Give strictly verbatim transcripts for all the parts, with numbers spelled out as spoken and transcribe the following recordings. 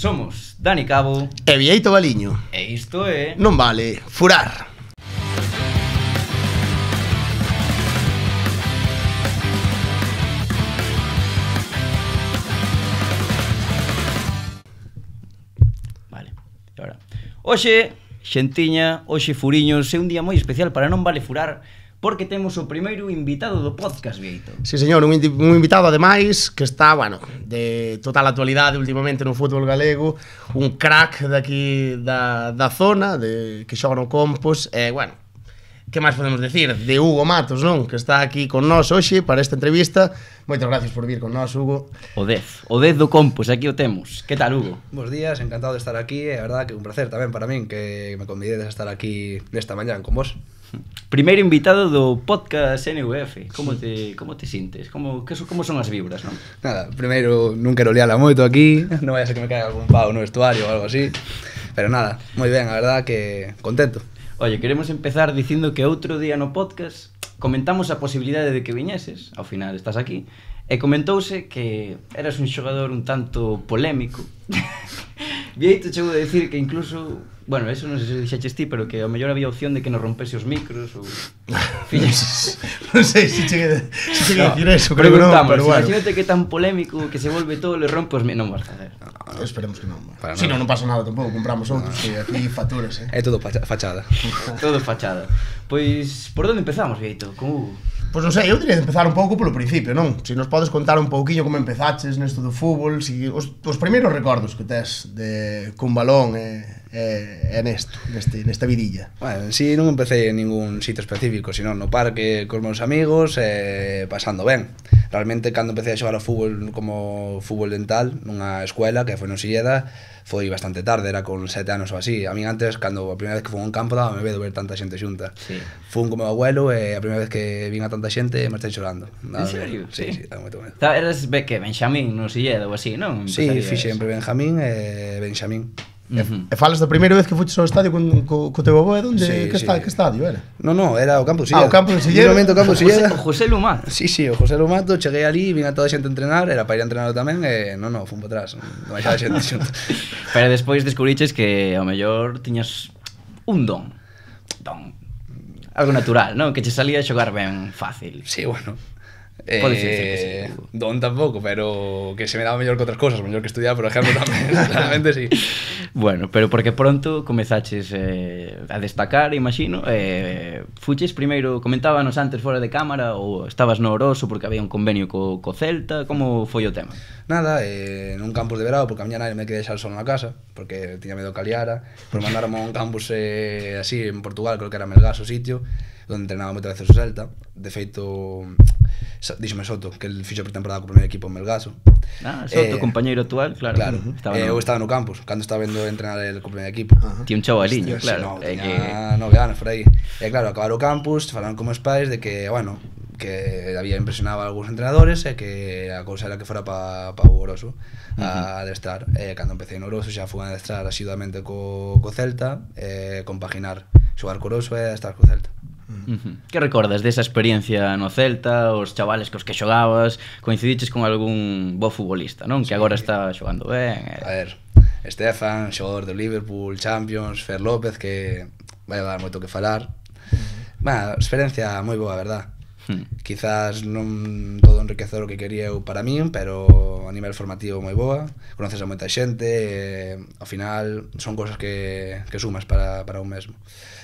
Somos Dani Cabo e Vieito Baliño. E isto é... Non vale furar. Vale, e agora Oxe, xentiña, oxe furiños, é un día moi especial para Non vale furar, porque temos o primeiro invitado do podcast, Vieito. Sí, señor, un, un invitado, ademais, que está, bueno, de total actualidade últimamente no fútbol galego, un crack daqui da, da zona, de, que xoga no Compos, e, eh, bueno, que máis podemos decir? De Hugo Matos, non? Que está aquí con nós hoxe para esta entrevista. Moitas gracias por vir con nós, Hugo. O dez, o dez do Compos, aquí o temos. Que tal, Hugo? Bos días, encantado de estar aquí, é verdad que un placer tamén para min que me convidedes a estar aquí nesta mañán con vos. Primeiro invitado do podcast N U F. Como te, como te sintes? Como, que, como son as vibras, non? Nada, primeiro non quero liala moito aquí, non vai a ser que me caiga algún pau no vestuario ou algo así. Pero nada, moi ben, a verdad que contento. Oye, queremos empezar dicindo que outro día no podcast comentamos a posibilidade de que viñeses, ao final estás aquí, e comentouse que eras un xogador un tanto polémico. Vieito chegou a decir que incluso, bueno, eso non sei se dixaches ti, pero que ao mellor había opción de que nos rompese os micros ou... Non sei se cheguei se cheguei a decir eso, creo que non, pero bueno. Imagínate que tan polémico que se volve todo, le rompe os micros, non vas a facer. No, esperemos que non. Si non, non pasa nada tampouco, compramos outros, que aquí facturas, eh. É todo fachada. Todo fachada. Pois, por onde empezamos, Vieito? Con Hugo? Pois non sei, eu diría de empezar un pouco polo principio, non? Se nos podes contar un pouquiño como empezaches nesto do fútbol, si os, os primeiros recordos que tes de cun balón e, e, e nesto, neste, nesta vidilla. Bueno, si non empecé en ningún sitio específico, sino no parque cos meus amigos e pasando ben. Realmente, cando empecé a xogar ao fútbol como fútbol dental nunha escuela que foi no Silleda, foi bastante tarde, era con sete anos ou así. A min antes, cando a primeira vez que fui a un campo, daba me medo ver tanta xente xunta. Sí. Fun como meu abuelo e a primeira vez que vin a tanta xente me estei chorando. En serio? Sí, sí, daba moito medo. Eras, ve que, Benxamín no Silleda ou así, non? Sí, fixe sempre Benjamín e Benxamín. Uh-huh. E falas da primeira vez que fuches ao estadio con, co, co teu avó, e onde, sí, que, sí. está, que estadio era? No, no, era o campo Silleda. Ah, o campo de Silleda. No momento o campo Silleda. O José Lumato. Sí, sí, o José Lumato, cheguei ali, vin a toda a xente a entrenar, era para ir a entrenar tamén, e non, non, fun para atrás, non baixaba xente xunta. Pero despois descubriches que ao mellor tiñas un don. Don. Algo natural, non? Que che salía a xogar ben fácil. Sí, bueno. Podes eh, decir que sí. Don tampouco, pero que se me daba mellor que outras cosas, mellor que estudiar, por exemplo, tamén, claramente sí. Bueno, pero porque pronto comezaches eh, a destacar, imagino, eh, fuches primeiro, comentábanos antes fora de cámara, ou estabas no Oroso porque había un convenio co, co Celta, como foi o tema? Nada, eh, nun campus de verao, porque a miña nai me quería deixar solo na casa, porque tiña medo que aliara, por mandarme a un campus eh, así en Portugal, creo que era Melgas o sitio, onde entrenaba moitas veces o Celta. De feito, díxome Soto que el fixo pretemporada co primeiro equipo en Melgaso. Ah, Soto, eh, compañeiro actual, claro. Claro, estaba eh, no... eu estaba no campus, cando estaba vendo entrenar el co primeiro equipo. Ajá. Ti un chavaliño, Hostia, claro. sí, no, é tiña que... nove anos por aí. E claro, acabar o campus, falaron con meus pais de que, bueno, que había impresionado a algúns entrenadores e que a cousa era que fora para pa o Oroso a adestrar. E cando empecé no Oroso xa fui a adestrar asiduamente co, co Celta, e compaginar xogar co Oroso e adestrar co Celta. Uh-huh. Que recordas desa experiencia no Celta, os chavales cos que xogabas, coincidiches con algún bo futbolista, non? Que agora está xogando ben. A ver, Estefan, xogador do Liverpool, Champions, Fer López, que vai a dar moito que falar. Bah, experiencia moi boa, a verdad. Hmm. Quizás non todo enriquecedor o que quería eu para min, pero a nivel formativo moi boa. Conoces a moita xente, e, ao final son cosas que, que sumas para, para un mesmo.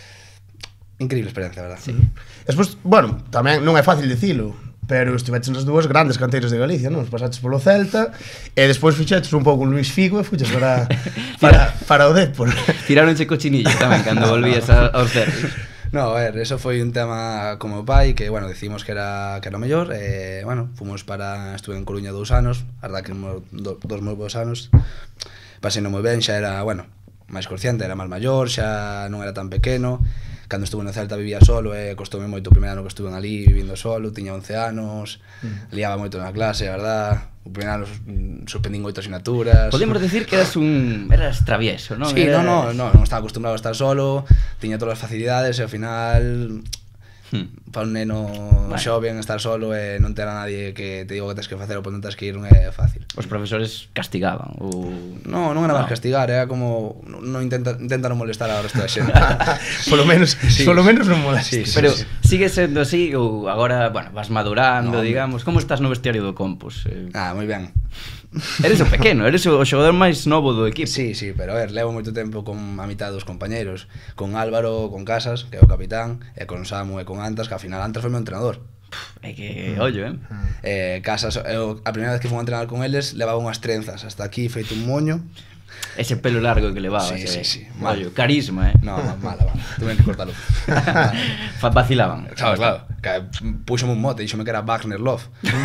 Increíble experiencia, verdad? Sí. Despois, bueno, tamén non é fácil dicilo, pero estiveches nas dúas grandes canteiras de Galicia, non? Pasaches polo Celta e despois fixeches un pouco con Luís Figo e fuches para, para, para o Depor. Tiraronche cochinillo tamén cando volvías a, aos derbis. No, a ver, eso foi un tema como pai que, bueno, decimos que era que era o mellor e, bueno, fomos para... Estuve en Coruña dous anos, a verdad que do, dos moi bons anos. Pasei no moi ben, xa era, bueno, máis consciente, era máis maior, xa non era tan pequeno. Cando estuve no Celta vivía solo e costoume moito o primeiro ano que estuve ali vivindo solo, tiña once anos, mm. liaba moito na clase, a verdad. O primeiro ano suspendín oito asignaturas. Podemos decir que eras un... eras travieso, non? Sí, eras... no, no, no, non estaba acostumbrado a estar solo, tiña todas as facilidades e ao final Hmm. Para un neno Bueno. xoven estar solo e non ter a nadie que te digo que tens que facer ou por non tens que ir non é fácil. Os profesores castigaban ou... No, non era No. máis castigar, era como non intenta, intenta non molestar ao resto da xente. Polo menos, Sí. polo menos non molestes. Sí, sí, Pero sí. sigue sendo así ou agora, bueno, vas madurando, No, digamos. Como estás no vestiario do Compos? Eh, Ah, moi ben. Eres o pequeno, eres o xogador máis novo do equipo. Sí, sí, pero a ver, levo moito tempo con a mitad dos compañeiros, con Álvaro, con Casas, que é o capitán, e con Samu e con Antas, que ao final Antas foi meu entrenador. É que, ollo, eh? Eh, Casas, eu, a primeira vez que fui a entrenar con eles, levaba unhas trenzas hasta aquí feito un moño. Ese pelo largo que levaba, Sí, ese, sí, sí, mal. ollo, carisma, eh? No, mala, mala, tuve que cortalo. Fa- Vacilaban. Claro, claro, que puxome un mote, díxome que era Wagner Love.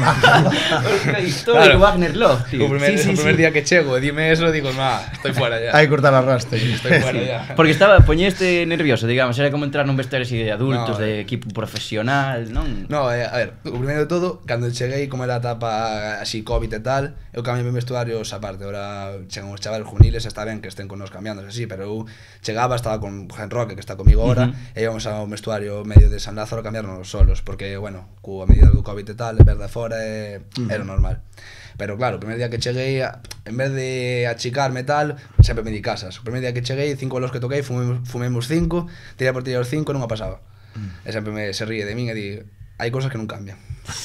Histórico Wagner Love, tío. O primer, Sí, sí, o primer sí. día que chego e dime eso, digo, no, estoy fuera ya. Hai que cortar a rasta. Estoy fuera ya. Porque estaba, poñeste nervioso, digamos, era como entrar nun vestuario así de adultos, No, de eh. equipo profesional, non? No, eh, a ver, o primeiro de todo, cando cheguei, como era a etapa así Covid e tal, eu cambiei meus vestuarios aparte. Ahora chegan os chavales juveniles, está ben que estén con nos cambiando, así, pero eu chegaba, estaba con Gen Roque, que está comigo ahora, Ujú. e íbamos ao vestuario medio de San Lázaro a cambiarnos solos, porque, bueno, coa medida do Covid e tal, ver de fora é, era normal. Pero claro, o primer día que cheguei, a- en vez de achicarme e tal, sempre me di casas. O primer día que cheguei, cinco bolos que toquei, fumemos, fumemos cinco, tirei por tirar os cinco, non me pasaba. E sempre me se ríe de min e di, hai cosas que non cambian.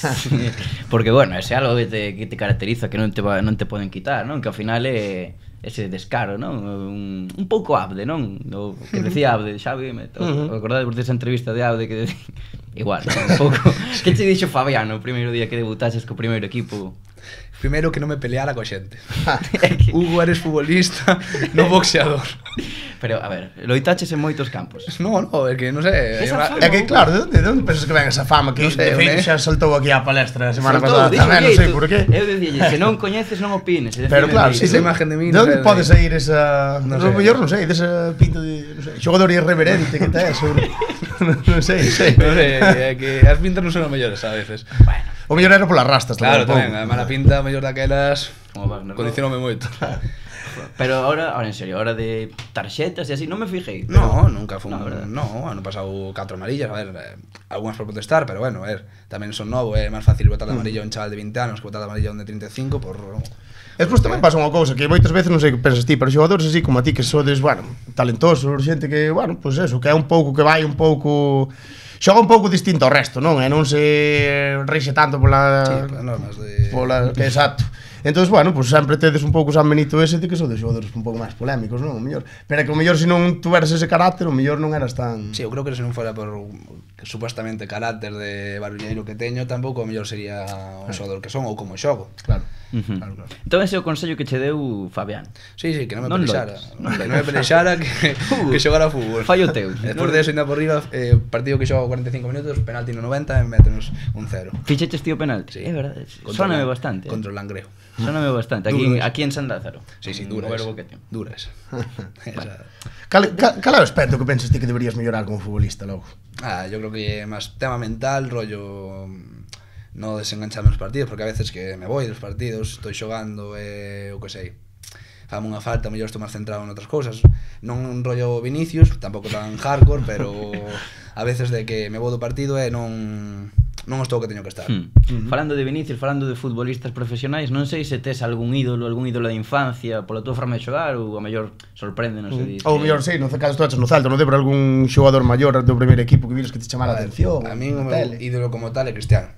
Porque, bueno, ese é algo que te, que te caracteriza, que non te, va- non te poden quitar, non? Que ao final é ese descaro, non? Un, un pouco Abde, non? O que decía Abde, Xavi, me to, uh -huh. acordades esa entrevista de Abde que decía... Igual, non? Un pouco... que te dixo Fabiano o primeiro día que debutases co primeiro equipo? Primeiro que non me peleara coa xente. É que- Hugo, eres futbolista, no boxeador. Pero, a ver, loitaches en moitos campos. No, no, é que non sei. Esa hai unha- fama. É que claro, de onde, de onde pensas que ven esa fama que Non sei, de feito né? xa saltou aquí á palestra a semana Soltou, pasada dixo tamén, non jeito. sei por qué. Eu dicille, se non coñeces non opines. e Pero decime claro, de- si esa de, imagen de mí, de non onde sei, pode de- sair esa, non no sei. mellor non sei, dese pinto de, non sei, xogador irreverente que tes, ou non sei, non sei. Non sei, é que as pintas non son as mellores a veces. Bueno, O mellor era polas rastas Claro, tamén. tamén, a mala pinta, a mellor daquelas, como Wagner, ¿no? condicionoume moito. Pero ahora, ahora en serio, ahora de tarxetas e así, non me fijei. No, nunca fue No, un... verdad. No, ano pasado catro amarillas, a ver, eh, algunhas por protestar, pero bueno, a ver, tamén son novo, é máis fácil botar de amarillo a un chaval de vinte anos que botar de amarillo a un de trinta e cinco por... Despois tamén pasa unha cousa que moitas veces non sei que pensas ti, pero xogadores así como a ti que sodes, bueno, talentosos, xente que, bueno, pois pues eso, que é un pouco que vai un pouco xoga un pouco distinto ao resto, non? E non se rixe tanto pola Sí, polas normas de... pola que exacto. Entón, bueno, pues sempre tedes un pouco San Benito ese de que sodes xogadores un pouco máis polémicos, non? O mellor. Pero é que o mellor se non tuveras ese carácter, o mellor non eras tan... Sí, eu creo que se non fora por que supuestamente carácter de barulleiro que teño, tampouco o mellor sería o xogador que son ou como xogo. Claro. Uh-huh. Claro, claro. Entón ese é o consello que che deu Fabián. Sí, sí, que non me Non pelexara. loites, Que non me pelexara, que, Uh, que xogara fútbol. fallo teu. E despois de eso, ainda por riba, eh, partido que xogo cuarenta e cinco minutos, penalti no noventa e métenos un cero. Fixeches tío penalti? Sí. É verdade, Contra sóname o- bastante. Contra o Langreo. Sóname bastante, aquí, Duro, aquí en San Lázaro. Sí, sí, Un dura verbo esa. que ten. Dura esa. Esa- Cal, cal, cal é o aspecto que pensas ti que deberías mellorar como futbolista logo? Ah, yo creo que é máis tema mental, rollo no desengancharme nos partidos, porque a veces que me voy dos partidos, estou xogando e o que sei. Fame unha falta, mellor estou máis centrado en outras cousas. Non un rollo Vinicius, tampouco tan hardcore, pero a veces de que me vou do partido e non non estou que teño que estar. Hmm. Uh-huh. Falando de Vinicius, falando de futbolistas profesionais, non sei se tes algún ídolo, algún ídolo de infancia pola túa forma de xogar ou a mellor sorprende, non sei. Ou mellor, sei, non sei caso tú no Celta, non debra algún xogador maior do primeiro equipo que vires que te chamara a A ver, atención. A min o na meu tele. ídolo como tal é Cristiano.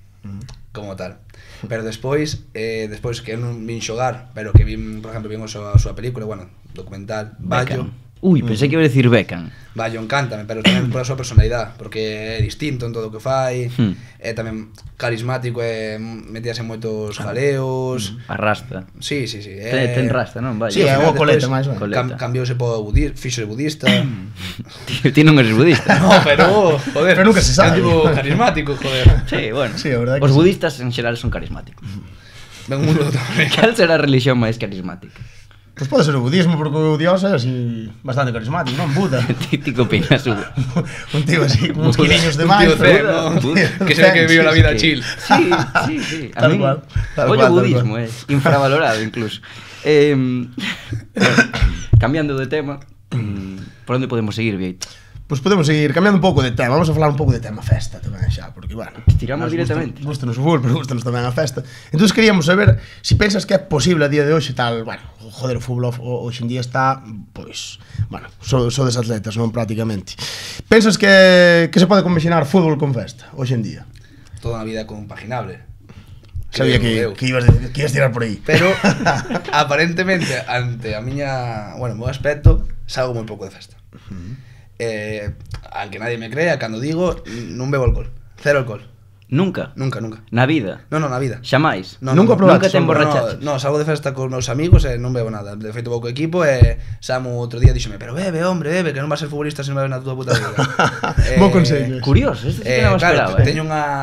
Como tal. Pero despois, eh, despois que eu non vin xogar, pero que vin, por exemplo, vin a súa, a súa película, bueno, documental, Bayo. Beckham. Ui, pensei que iba a decir Beckham. Bayo encántame, pero tamén por a súa personalidade, porque é distinto en todo o que fai, Hmm. é tamén carismático e metíase en moitos jaleos. Arrasta. Sí, sí, sí. Ten, ten rasta, non? Vai. Sí, é ao final unha coleta despois máis, vai. Coleta. Cam, cambiouse po budista, fixo de budista. Tío, ti non eres budista. No, pero, joder, Pero nunca se sabe. é un tipo carismático, joder. Sí, bueno. Sí, a verdade que Os sí. budistas en xeral son carismáticos. Ven un mundo tamén. Cal será a religión máis carismática? Pois pode ser o budismo, porque o dios é así bastante carismático, non? Buda. Ti ti que opinas, Hugo? Un tío así, con uns Buda. quiliños de Un máis. tío pero- zen, ¿no? un tío Que se ve que zen, vive sí, la sí. vida Que- chill. Sí, sí, sí. A Tal min, cual, tal ollo cual, tal budismo, cual. é infravalorado incluso. Eh, cambiando de tema, mm, por onde podemos seguir, Vieito? Pois podemos ir cambiando un pouco de tema. Vamos a falar un pouco de tema festa tamén xa, porque, bueno, tiramos directamente. Gusta-nos o fútbol, pero gusta-nos tamén a festa. Entón, queríamos saber se si pensas que é posible a día de hoxe tal, bueno, joder, o fútbol hoxe en día está, pois, bueno, so, so des atletas, non prácticamente. Pensas que, que se pode combinar fútbol con festa hoxe en día? Toda unha vida compaginable. Sabía que, que, ibas, que ibas tirar por aí. Pero, aparentemente, ante a miña, bueno, o meu aspecto, salgo moi pouco de festa. Uh-huh. Eh, aunque nadie me crea, cando digo, non bebo alcohol. Cero alcohol. Nunca? Nunca, nunca. Na vida? No, no, na vida. Xamais? No, nunca no, probaste? Nunca te emborrachaches? No, no, salgo de festa cos meus amigos e non bebo nada. De feito, pouco equipo e Samu outro día díxome, pero bebe, hombre, bebe, que non vas a ser futbolista se non bebes na tua puta vida. eh, Bo consello. Curioso, este sí que eh, non me claro, esperaba, eh. teño unha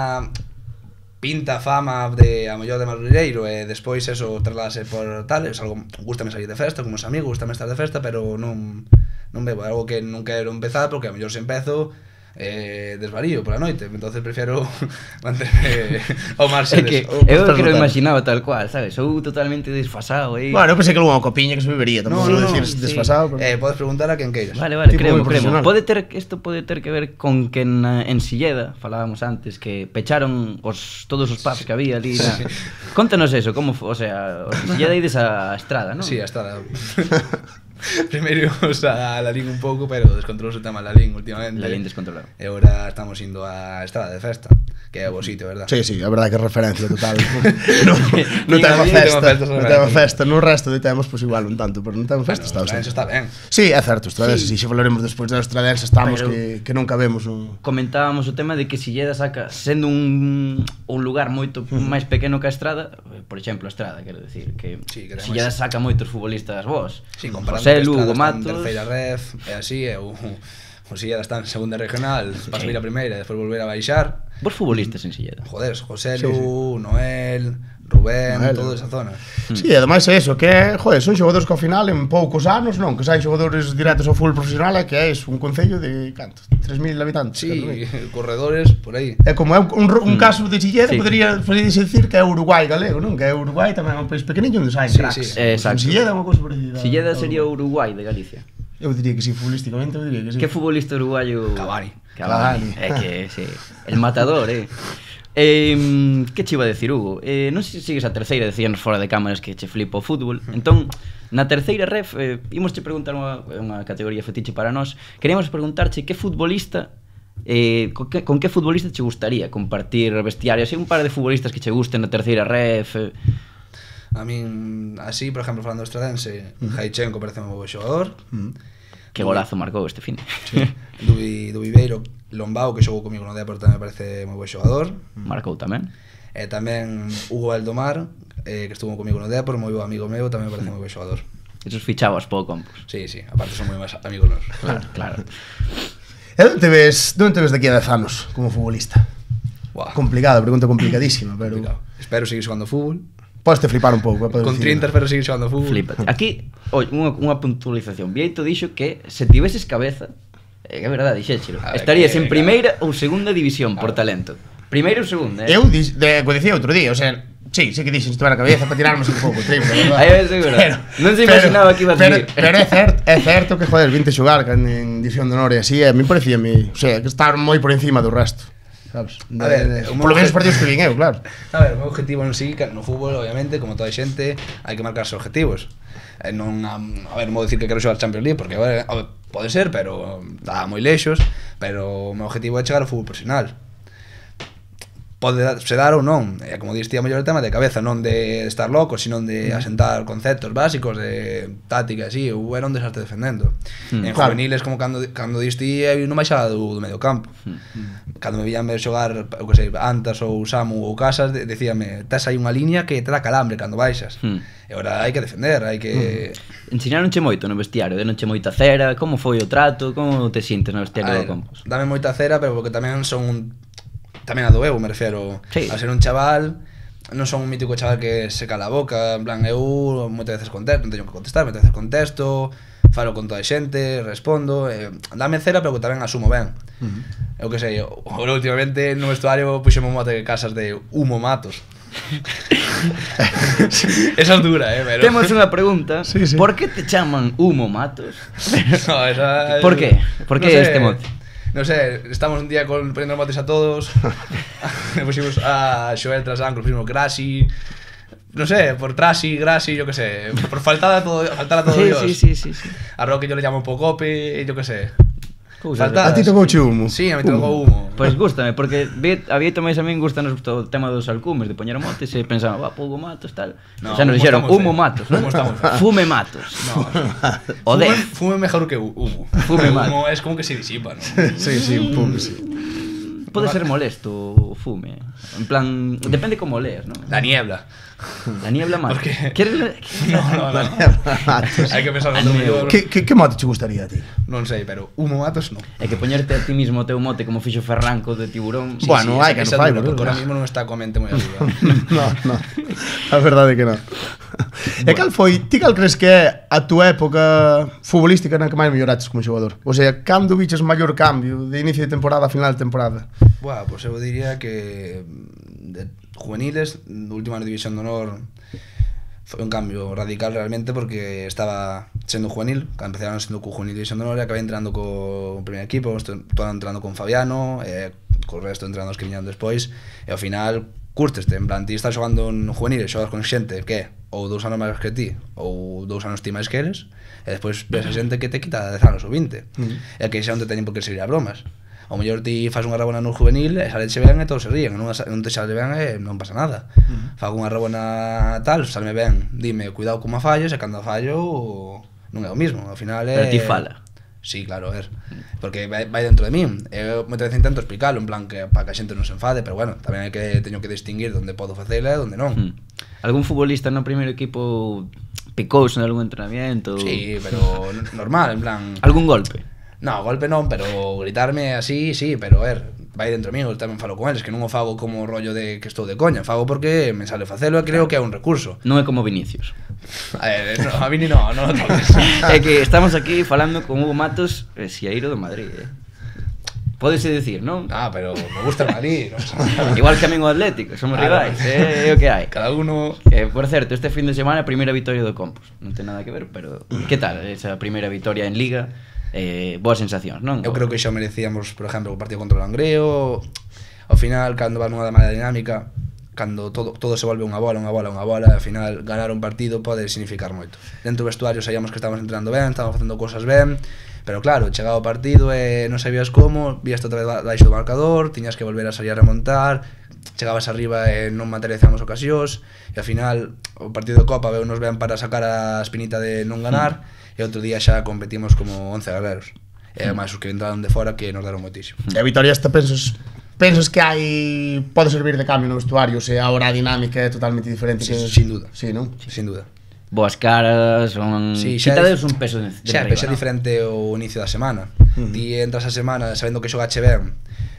pinta, fama de a mellor de madrileiro e despois eso trasladase por tal, es algo, gústame salir de festa con meus amigos, gústame estar de festa, pero non non bebo, algo que non quero empezar porque a mellor se empezo eh, desvarío pola noite, entonces prefiero manterme ao marxe é que deso. eu que lo imaginaba tal cual, sabes? Sou totalmente desfasado aí. Bueno, eu pensei que algunha copiña que se bebería, tampouco No, no, no, decir sí. desfasado, pero... Eh, podes preguntar a quen queiras. Vale, vale, Tipo creo, moi creo. profesional. Pode ter isto pode ter que ver con que en, en Silleda, falábamos antes que pecharon os todos os pubs que había ali. Na... Contanos eso, como, o sea, os Silleda ides a Estrada, non? Sí, a Estrada. Primeiro íbamos a Lalín un pouco, pero descontrolouse o tema Lalín últimamente. Lalín descontrolado. E agora estamos indo a Estrada de festa, que é o bo sitio, verdad? Sí, sí, a verdade que é referencia total. No, no Nin tema había, festa, no no tema festa, no resto de temas pois igual un tanto, pero no tema festa está Bueno, bastante. está ben. Sí, é certo, Estradense, sí. Si xa falaremos despois da Estradense, estamos Pero- que, que nunca vemos un... Comentábamos o tema de que Silleda saca, sendo un, un lugar moito máis pequeno que a Estrada, por exemplo, a Estrada, quero decir, que Sí, que Silleda saca moitos futbolistas vos. Sí, comparando José, que Lugo, Estrada está en Matos... terceira ref, e así, e o, o Silleda está en segunda regional, vas a ir a primeira e despois volver a baixar. Vos futbolistas en Silleda. Joder, José Sí, Lu, Noel, Rubén, Noel. toda esa zona. Sí, ademais é eso, que é, joder, son xogadores que ao final en poucos anos, non, que saen xogadores directos ao fútbol profesional, é que é un concello de, canto, tres mil habitantes. Sí, catro mil. corredores, por aí. É como é un, un, un caso de Silleda, Sí. podría, podría dicir que é Uruguai galego, non? Que é Uruguai tamén é un país pequeniño onde saen Sí, cracks. sí. Eh, exacto. En Silleda é unha cousa parecida. Silleda sería o Uruguai de Galicia. Eu diría que sí, futbolísticamente eu diría que sí. Que futbolista uruguayo? Cavani. Cavani. Cavani. É que, sí, el matador, eh. Eh, que che iba a decir, Hugo? Eh, non sei se sigues a terceira, decíanos fora de cámaras que che flipa o fútbol. Entón, na terceira ref, eh, imos che preguntar unha, unha categoría fetiche para nós. Queríamos preguntarche que futbolista eh, con, que, con que futbolista che gustaría compartir vestiario? Así un par de futbolistas que che gusten na terceira ref. Eh. A min, así, por exemplo, falando estradense, uh -huh. Jaichenko parece un bo xogador. Mm. Que golazo marcou este fin. Sí. Dubi, Dubibeiro, Lombao, que xogou comigo no Depor, tamén me parece moi bo xogador. Marcou tamén. E tamén Hugo Aldomar, eh, que estuvo comigo no Depor, moi bo amigo meu, tamén me parece moi bo xogador. Esos fichabas pouco, campos. Sí, sí, aparte son moi máis amigos nos. Claro, claro. E onde te ves, onde te ves daqui a dez anos como futbolista? Buah, Complicado, pregunta complicadísima, pero complicado. Espero seguir xogando fútbol. podes te flipar un pouco, eh, podes Con dicir. trinta espero seguir xogando fútbol. Flipate. Aquí, oi, unha, unha puntualización. Vieito dixo que se tiveses cabeza, é eh, verdade, dixéchelo, A ver, estarías que- en primeira ou segunda división por talento. Primeira ou segunda, eh? Eu dis, de, co dicía outro día, o sea, sí, sí que dixen se tuviera a cabeza para tirarnos un pouco, triple, verdad? Aí é verdade. Non se imaginaba que iba a pero, seguir. pero é certo, é certo que joder, vinte xogar en, en división de honor e así, a mí parecía mi, o sea, que estar moi por encima do resto, sabes? De, A ver, de, o por lo meu menos obje- partidos que vin eu, claro. A ver, o meu objetivo non sí, no fútbol, obviamente, como toda a xente, hai que marcarse objetivos. Eh, non, a, a ver, non vou dicir que quero xogar Champions League, porque, a ver, a ver, pode ser, pero está moi lexos, pero o meu objetivo é chegar ao fútbol profesional. Pode dar- se dar ou non, e como diste a mellor o tema de cabeza, non de estar loco, sino de asentar conceptos básicos de táctica, así, ou era un desastre defendendo. Mm, En claro. juveniles, como cando, cando diste, eu non baixaba do, do medio campo. Cando me vían ver xogar, eu que sei, Antas ou Samu ou Casas, de, decíame, tes aí unha liña que te dá calambre cando baixas. Hmm. E agora hai que defender, hai que... Enseñaronche moito no vestiario, deronche moita cera, como foi o trato, como te sintes no vestiario A do ver, Campos? dame moita cera, pero porque tamén son un... Tamén a do eu, me refiro. Sí. A ser un chaval, non son un mítico chaval que se cala a boca, en plan, eu moitas veces contesto, non teño que contestar, moitas veces contesto, falo con toda a xente, respondo, eh, dame cera, pero que tamén asumo ben. Uh -huh. Eu que sei, agora últimamente no vestuario puxeme un mote de Casas de Humo Matos. Esa es dura, eh, pero... Temos unha pregunta. Sí, sí. Por que te chaman Humo Matos? No, esa... Por qué? Por no que sé, este mote? No sé, estamos un día con poniendo motes a todos. Pusimos a Xoel Trasán, que pusimos Grasi. No sé, por Trasi, Grasi, yo qué sé. Por faltar a todo, faltar a todo Sí, Dios. sí, sí, sí, sí. A Roque yo le llamo Pocope, yo qué sé. Cousas Faltadas. A ti tocouche humo? Sí, a mí tocou humo. Pois gústame, porque vi- a Vieto máis a min gustanos todo o tema dos alcumes, de poñer motes e pensaba, va, Hugo Matos, tal. No, Xa nos Humo dixeron, estamos Humo ben. Matos, non? Humo estamos ben. Fume Matos. No, O fume, Def. fume mejor que hu- humo. Fume mal. Humo es como que se disipa, ¿no? Sí, sí, un pouco, sí. Pode ser molesto o fume. En plan, depende como leas, non? La niebla. La niebla mal. ¿Por qué? Queres le- No, no, no. Hay que pensar en otro mellor. Que, que, que mote che gustaría a ti? Non sei, pero humo matos non. É que poñerte a ti mismo o teu mote como fixo Ferranco de Tiburón. Sí. Bueno, hai que esa non fai, dura, boludo. porque ahora mismo non está coa mente moi arriba. No, no. A verdade é que non. E cal foi, ti cal crees que é a túa época futbolística na que máis melloraches como xogador? O sea, cando viches maior cambio de inicio de temporada a final de temporada? Buah, pues eu diría que de juveniles, de última división de honor, foi un cambio radical realmente porque estaba sendo juvenil, cando empezaron sendo co juvenil división de honor e acabei entrando co primer equipo, estou entrando con Fabiano, e co resto entrando os que viñan despois, e ao final curteste, en plan, ti estás xogando en juvenil e xogas con xente que ou dous anos máis que ti, ou dous anos ti máis que eres, e despois ves a xente que te quita dez anos ou vinte, mm. e que xa non te teñen por que seguir a bromas. Ao mellor ti faz unha rabona no juvenil e saleche ben e todos se ríen, non, non te sale ben e non pasa nada. Uh-huh. Fago unha rabona tal, salme ben, dime, cuidado como a falles, e cando a fallo non é o mismo, ao final é... Pero ti fala. Sí, claro, a ver, porque vai, vai dentro de min. Eu moitas veces intento explicarlo, en plan que para que a xente non se enfade, pero bueno, tamén hai que teño que distinguir onde podo facela e onde non. Hmm. Algún futbolista no primeiro equipo picouse en algún entrenamiento? Sí, pero normal, en plan... Algún golpe? No, golpe non, pero gritarme así, sí, pero a ver, vai dentro mío, tamén falo con eles, que non o fago como rollo de que estou de coña, fago porque me sale facelo e creo que é un recurso. Non é como Vinicius. A ver, no, a mí ni no, non o toques. É que estamos aquí falando con Hugo Matos, eh, Xieiro do Madrid, eh. Pódese decir, non? Ah, pero me gusta el Madrid, no sé. Igual que a min o Atlético, somos Claro. rivais, eh, é o que hai. Cada uno... Eh, por certo, este fin de semana primeira vitoria do Compos. Non ten nada que ver, pero que tal esa primeira vitoria en Liga? Eh, boas sensacións, non? Eu creo que xa merecíamos, por exemplo, o partido contra o Langreo. Ao final, cando vas nunha mala dinámica, cando todo, todo se volve unha bola, unha bola, unha bola, ao final ganar un partido pode significar moito. Dentro do vestuario sabíamos que estábamos entrenando ben, estábamos facendo cosas ben, pero claro, chegaba o partido e non sabías como, vías outra vez baixo do marcador, tiñas que volver a salir a remontar, chegabas arriba e non materializamos ocasións, e ao final o partido de Copa veunos ben para sacar a espinita de non ganar, e outro día xa competimos como once guerreros. E ademais os que entraron de fora que nos deron moitísimo. E a vitoria esta pensas pensas que hai pode servir de cambio no vestuario, se agora a dinámica é totalmente diferente Sí, que... sin duda. Sí, non? Sin duda. Boas caras, son... Sí, xa quitades é- un peso de, de Xa, arriba, pero xa é non? diferente o inicio da semana. Uh-huh. Ti entras a semana sabendo que xogache ben,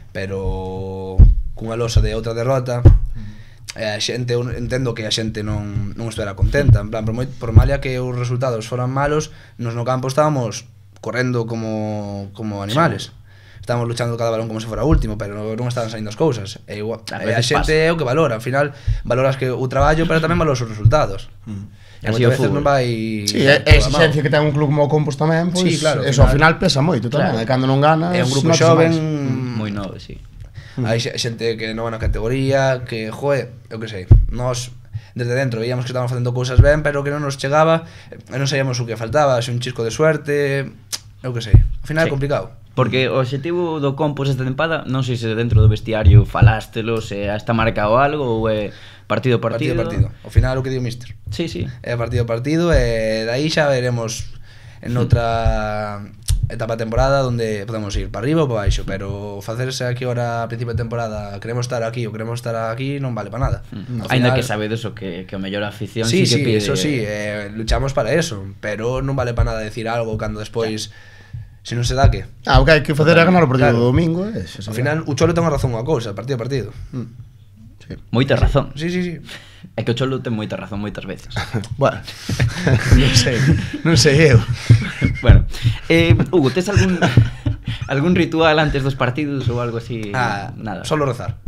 pero cunha losa de outra derrota, e a xente, eu entendo que a xente non, non estivera contenta. En plan, por, moi, por malia que os resultados foran malos, nos no campo estábamos correndo como, como animales. Sí. Estábamos luchando cada balón como se fora último, pero non estaban saindo as cousas. E igual, A e a veces xente é o que valora. Al final, valoras que o traballo, pero tamén valoras os resultados. Uh-huh. E Así moitas o veces fútbol. non vai... Sí, é, é exigencia que ten un club como o Compos tamén, pois Sí, claro, eso ao final- final pesa moito tamén, Claro. e cando non ganas É un grupo notas xoven, máis. Moi novo, sí. hai xe- xente que non va na categoría, que, joe, eu que sei, nós desde dentro veíamos que estábamos facendo cousas ben, pero que non nos chegaba, e non sabíamos o que faltaba, se un chisco de suerte, eu que sei. Ao final Sí. é complicado. Porque o objetivo do Compos esta tempada, non sei se dentro do vestiario falástelo, se está marcado algo ou é partido a partido. Partido a partido. Ao final o que di o míster. Sí, sí. É partido a partido e dai xa veremos en outra etapa da temporada onde podemos ir para arriba ou para baixo, pero facerse aquí ahora a principio de temporada, queremos estar aquí ou queremos estar aquí non vale para nada. Mm. Ao Ainda final- que sabedes o que, que o mellor afición Sí, sí, sí, que pide. eso sí, eh, luchamos para eso, pero non vale para nada decir algo cando despois se non se dá que. Ah, o que hai que facer é ganar o partido Claro. do domingo, e xa Ao se final o Cholo ten unha razón unha cousa, partido a partido. Mm. Sí. Moita razón. Sí, sí, sí. É que o Cholo ten moita razón moitas veces. Bueno, non sei, non sei eu. Bueno, eh, Hugo, tes algún algún ritual antes dos partidos ou algo así? Ah, Nada. solo rezar.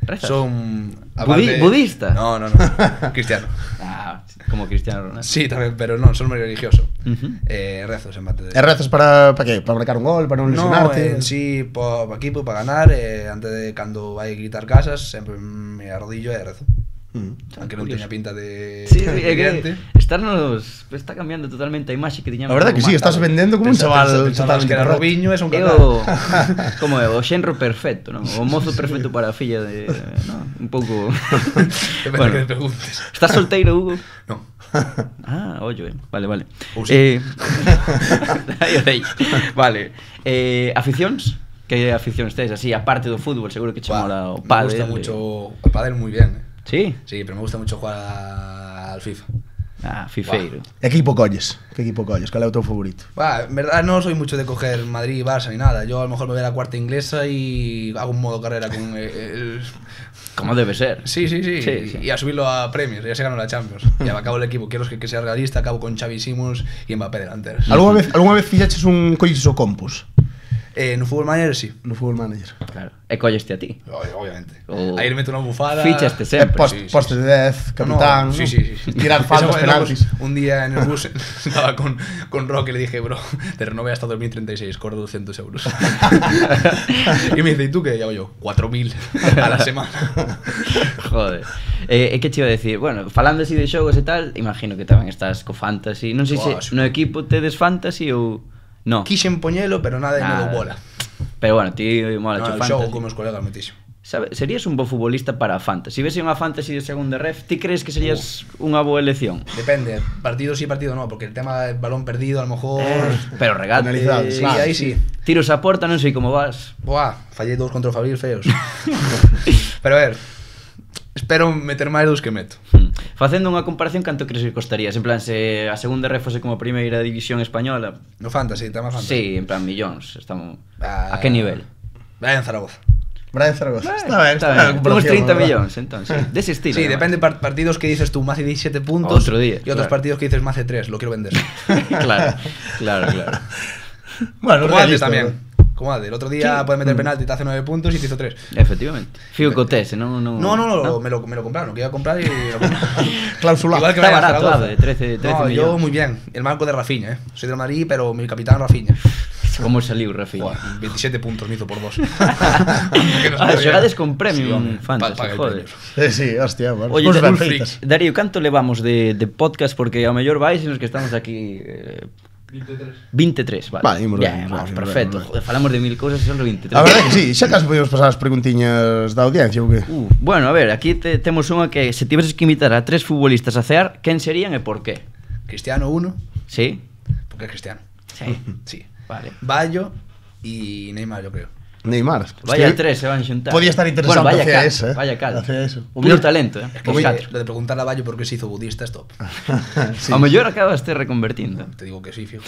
Rezas? Son... Budi budista? No, no, no. Cristiano. Ah, como Cristiano Ronaldo. Sí, tamén, pero non, son moi religioso. Uh -huh. Eh, rezos en bate de... E rezas para, para que? Para marcar un gol, para non No, lesionarte? en sí, po, po equipo, para ganar, eh, antes de cando vai gritar casas, sempre me arrodillo e rezo. Mm. Aunque non teña pinta de... Sí, sí, é evidente. que estarnos... Está cambiando totalmente a imaxe que tiñamos. A verdad que sí, estás vendendo como un chaval Pensabas que era correcto. Robinho e son É Kaká. o... Como é? O xenro perfecto, non? O mozo perfecto para a filla de... ¿no? Un pouco... Depende Bueno. que te preguntes. Estás solteiro, Hugo? No. Ah, ollo, eh. Vale, vale. Ou sí. Eh... aí, aí. Vale. Eh, aficións? Que aficións tes? Así, aparte do fútbol, seguro que che Buah, mola o me pádel. gusta mucho el pádel muy bien. Eh. Sí? Sí, pero me gusta mucho jugar a- al FIFA. Ah, fifeiro. E que equipo colles? Que equipo colles? Cal é o teu favorito? Bah, en verdad no soy mucho de coger Madrid y Barça ni nada. Yo a lo mejor me voy a la cuarta inglesa y hago un modo carrera con el... Como debe ser. Sí, sí, sí, Sí, y, sí. y a subirlo a Premier, ya se ganó la Champions. Ya me acabo el equipo, quiero que, que sea realista, acabo con Xavi Simons y Mbappé delanteros. Alguna vez, alguna vez fixaches un colles o compos Eh, no Fútbol Manager sí. no Football Manager? Claro. E colleste a ti. Ob- Obviamente. O- Ahí le meto una bufada. Fichaste E sempre. post, sí, sí, poste sí. de dez, No, no, capitán, sí, ¿no? sí, sí, sí. Tirar Eso faltas, fue, penaltis. luego, un día en el bus estaba con, con Roque y le dije, bro, te renové hasta dos mil treinta y seis, cobro doscientos euros. Y me dice, ¿y tú qué? Y hago yo, cuatro mil a la semana. Joder. Eh, e que che iba a decir? Bueno, falando así de xogos e tal, imagino que tamén estás co fantasy. Non sei Buah, se sí. no equipo tedes fantasy ou... No. Quixen poñelo, pero nada de me Nada. dou bola. Pero bueno, ti mola No, cho el fantasy. xogo con meus colegas moitísimo. Sabe, serías un bo futbolista para a fantasy. Se vese unha fantasy de segunda ref, ti crees que serías unha boa elección? Depende, partido sí, partido no, porque el tema del balón perdido a lo mejor... Eh, pero regate. Penalizado, Sí, claro, ahí sí. Tiros a porta, non sei como vas. Buah, fallé dos contra o Fabril feos. Pero a ver, espero meter máis dos que meto. Hmm. Facendo unha comparación, canto crees que costarías? En plan, se a segunda ref fose como a primeira división española. No fantasy, tema fantasy. Sí, en plan millóns. Estamos... Ah, A que nivel? Brian Zaragoza. Brian Zaragoza. Eh, Está ben, está ben. a Uns comparación, trinta ¿verdad? millóns, entón, sí. Dese estilo. Sí, además. depende par partidos que dices tú, Mace diecisiete puntos. Otro día, Y otros claro. partidos que dices Mace tres, lo quiero vender. Claro, claro, claro. Bueno, Como antes realista, también. ¿verdad? Como antes, el otro día Sí. puedes meter penalti y te hace nueve puntos y te hizo tres. Efectivamente. Fío co tese, non... non No, no, no, ¿no? Me, lo, me lo compraron, que iba a comprar y lo compraron. Clausulado. Igual que Está Brian barato, Zaragoza. ave, trece, trece No, yo millones. muy bien. El marco de Rafinha, ¿eh? Soy del Madrid, pero mi capitán Rafinha. Como saliu, Rafinha? Buah, veintisiete puntos me hizo por dos. Ah, xogades con premium, Sí, hombre, fantasy, pa- paga el joder. premio. Sí, sí, hostia, bueno. Oye, Cousas Dar- ben feitas. Darío, canto levamos de, de podcast? Porque ao mellor vais nos que estamos aquí... Eh, vinte e tres, vale. Vale, imos Ya, ben, vamos, imos ben, perfecto. imos ben. Joder, falamos de mil cousas e son vinte e tres. A verdade que sí, xa casi podemos pasar as preguntiñas da audiencia, ou que? Uh, bueno, a ver, aquí te, temos unha que se tiveses que invitar a tres futbolistas a cear, quen serían e por qué? Cristiano uno, Sí? porque es Cristiano. Sí. Sí. Vale. Bayo y Neymar, yo creo. Neymar. Vaya Hostia, tres se van xuntar. Podía estar interesante bueno, vaya hacer cal, eso, eh. Vaya cal. Hacer eso. O Puro talento, eh. Es que Os catro. lo de preguntarle a Bayo por qué se hizo budista es top. Sí. Ao mellor acabaste reconvertindo. Te digo que sí, fijo.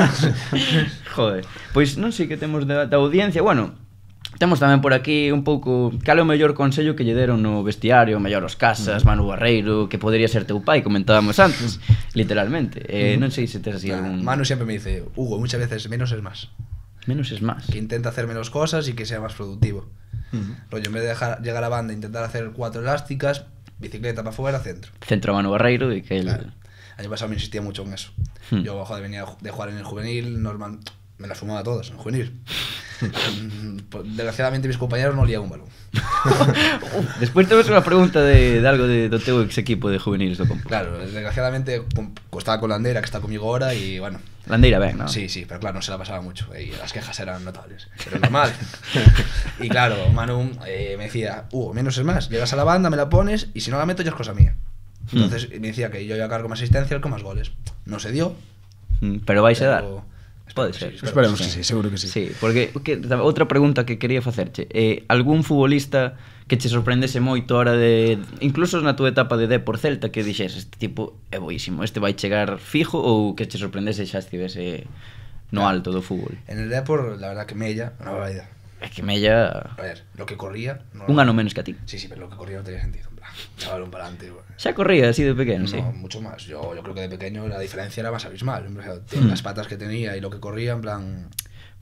Joder. Pois non sei que temos da, da audiencia. Bueno, temos tamén por aquí un pouco cal é o mellor consello que lle deron no vestiario, o mellor os Casas, Manu Barreiro, que podría ser teu pai, comentábamos antes, literalmente. Eh, non sei se tes así algún... Manu siempre me dice, Hugo, muchas veces menos es más. Menos es más. Que intenta hacer menos cosas y que sea más productivo. Rollo, en vez de dejar, llegar a banda e intentar hacer cuatro elásticas, bicicleta para afuera, centro. Centro a Manu Barreiro e que el... Claro. Año pasado me insistía mucho en eso. Hmm. Yo, joder, venía de jugar en el juvenil, normal, me las fumaba todas en el juvenil. Mm, pues, desgraciadamente mis compañeros no olían un balón. Uf, despois temos unha pregunta de, de algo de, do teu ex equipo de juveniles do Compo. Claro, desgraciadamente pum, estaba con Landera, que está conmigo ahora, y bueno. Landeira ben, ¿no? Sí, sí, pero claro, no se la pasaba mucho. Y las quejas eran notables. Pero normal. Y claro, Manu eh, me decía, Hugo, menos es más. Llegas a la banda, me la pones, y si no la meto ya es cosa mía. Entonces me decía que yo iba a cargo más asistencia con más goles. No se dio. Mm, Pero vais a dar. pero- Pode espero ser. que sí, espero Esperemos que que sí, seguro que sí. Sí, porque que, outra pregunta que quería facerche eh, algún futbolista que che sorprendese moito a hora de incluso na túa etapa de D por Celta que dixes este tipo é boísimo, este vai chegar fijo ou que che sorprendese xa estivese no alto do fútbol. En el Depor, la verdad que Mella, una barbaridad. É que Mella A ver, lo que corría. No, un ano menos que a ti. Sí, sí, pero lo que corría no tenía sentido. En plan, chaval, un palante. Xa corría así de pequeno, No, sí. mucho más. Yo, yo creo que de pequeño la diferencia era más abismal. O sea, tiene Hmm. las patas que tenía y lo que corría, en plan.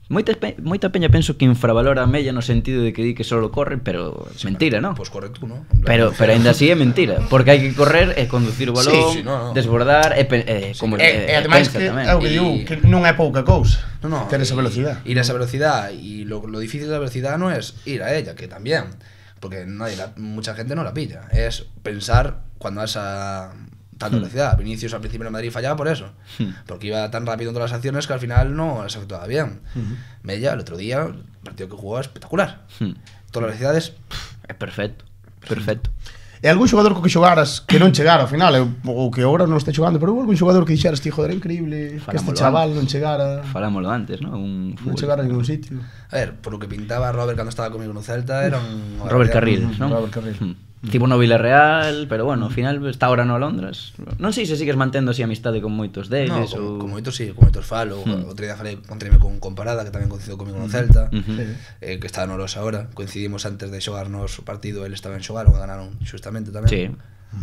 Moita, pe moita peña penso que infravalora a Mella no sentido de que di que solo corre, pero sí, mentira, non? Pois pues corre tú, non? Pero, pero ainda así é mentira, porque hai que correr e conducir o balón, sí, sí, no, no. desbordar e, e sí, como e, e ademais que é o que digo, que non é pouca cousa. No, no, ter esa velocidade. Ir a esa velocidad y lo, lo difícil de la velocidad no es ir a ella, que también, porque nadie la, mucha gente no la pilla, es pensar cuando vas a tanta hmm. velocidad. Vinicius al principio en Madrid fallaba por eso, hmm. porque iba tan rápido en todas las acciones que al final no las efectuaba bien. Hmm. Mella, el otro día, el partido que jugó espectacular. Hmm. Todas las velocidades, é perfecto, perfecto. E algún xogador co que xogaras que non chegara ao final, ou que agora non este xogando, pero algún xogador que dixeras, tío, joder, increíble, que este chaval non chegara. Falámoslo antes, ¿no? Un non chegara a ningún sitio. A ver, por lo que pintaba Robert cando estaba conmigo no Celta, era un... Robert Carril, ¿no? Robert Carril. Hmm. Tipo no Villarreal, pero bueno, ao final está ahora no Londres. Non sei se sigues mantendo así amistade con moitos deles. No, con, ou... con moitos sí, con moitos falo. Hmm. Outro día falei, encontreme con Comparada, que tamén coincidiu comigo no Celta, uh -huh. eh, que está no Rosa ahora. Coincidimos antes de xogarnos o partido, eles tamén xogaron e ganaron xustamente tamén. Sí.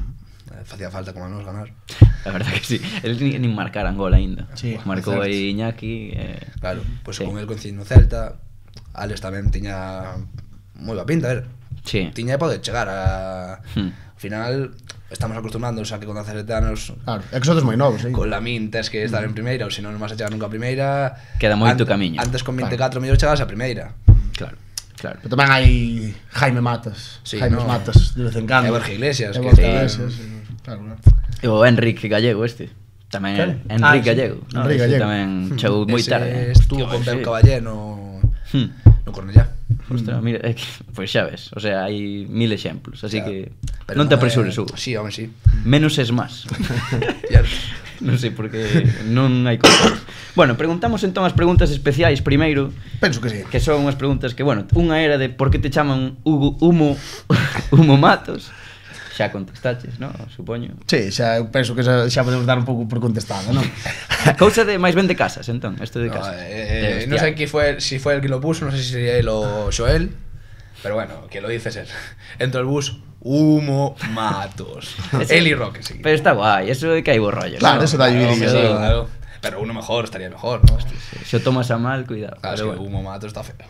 Eh, facía falta como a nos ganar. La verdad que sí. Eles ni, ni marcaran gol aínda. Sí, marcou aí Iñaki. Eh... Claro, pois pues sí. con el coincidí no Celta. Alex tamén tiña moi boa pinta, a ver. Sí. Tiña de poder chegar a... Hmm. Al final estamos acostumándonos a que con dezasete anos, claro, é que sodes moi novos, eh? Con la min tes que estar en primeira, ou se non vas a chegar nunca a primeira. Queda moito Ant camiño. Antes con veinticuatro claro. mellor chegas a primeira. Claro, claro. Pero tamén hai Jaime Matas, sí, Jaime no. Matas de vez en cando. E Borja Iglesias, e que Borja está... Iglesias, claro, claro. E o Enrique Gallego este. Tamén ¿Qué? Enrique ah, Gallego, sí. no, Enrique Gallego. Tamén chegou moi tarde. Estuvo con Pep Caballé no Hmm. no Cornellá. Ostras, mira, é que, pues xa ves, o sea, hai mil exemplos, así claro. que pero non te no apresures, é... Hugo. Sí, home, sí. Menos es más. Claro. Non sei porque non hai control. Bueno, preguntamos entón as preguntas especiais primeiro. Penso que sí. Que son unhas preguntas que, bueno, unha era de por que te chaman Hugo Humo Humo Matos. Xa contestaches, non? Supoño. Sí, xa eu penso que xa, xa podemos dar un pouco por contestada, non? Cousa de máis ben de casas, entón, isto de No, casas. eh, no sé quién fue, si fue el que lo puso, no sé si sería él o Joel, pero bueno, que lo dice es él. Entro al bus, Humo Matos. Él y Roque, sí. Pero está guai, eso é que hai bo rollo. Claro, ¿no? eso da Claro, dividido. sí, claro. Pero uno mejor, estaría mejor, ¿no? Se o tomas a mal, cuidado. Claro, Pero es que bueno. Humo Matos está feo.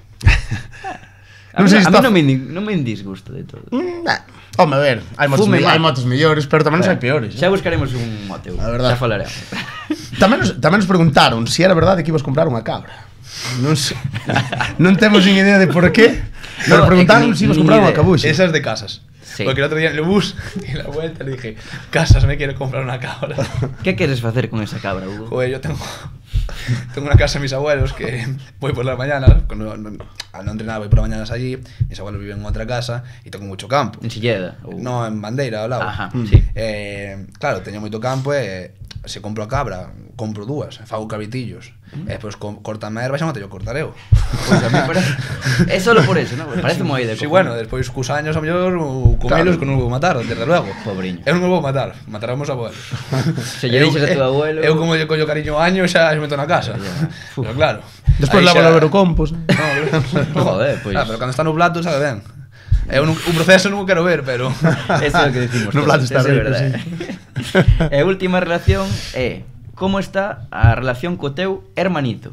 A, Non mí, sei se a mí está- non me, indi- non me indisgusta de todo. Mm, nah. Home, a ver, hai motos, Fume me mal. hai motos mellores, pero tamén hai peores. Xa Eh? buscaremos un mote, Hugo. A verdad. Xa falaremos. Tamén nos, tamén nos preguntaron se si era verdade que ibas comprar unha cabra. Non sei. Non temos nin idea de por qué, pero No, preguntaron é que se si ibas ni- comprar ni unha idea. cabuxa. Esas de casas. Sí. Porque el otro día en el bus y la vuelta le dije, Casas, me quiero comprar una cabra. Que queres facer con esa cabra, Hugo? Joder, yo tengo, tengo una casa de mis abuelos que voy por las mañanas, cuando no, al no entrenar voy por las mañanas allí, mis abuelos viven en otra casa y tengo mucho campo. En Silleda? Ou... No, en Bandeira, ao lado. Ajá, Mm. sí. Eh, claro, teño moito campo e se compro a cabra, compro dúas, fago cabritillos. Mm. E despois co cortame a erva xa non teño que cortar eu. Pois a mí parece... É solo por eso, ¿no? Parece moi de Sí, bueno, despois cus años a mellor comelos Claro. que non vou matar, desde logo. Pobriño. Eu non me vou matar, mataramos a abuelos. Se lle dixes a tu abuelo... Eu como lle collo cariño ao año xa se meto na casa. Pero claro. Despois aí lavo xa- o Eurocompos. No, no. Joder, pois... Ah, pero cando está no plato sabe ben. É un, un proceso non o quero ver, pero... Eso é o que decimos. No todos, plato está eso é rico, verdade. E a última relación é... Como está a relación co teu hermanito?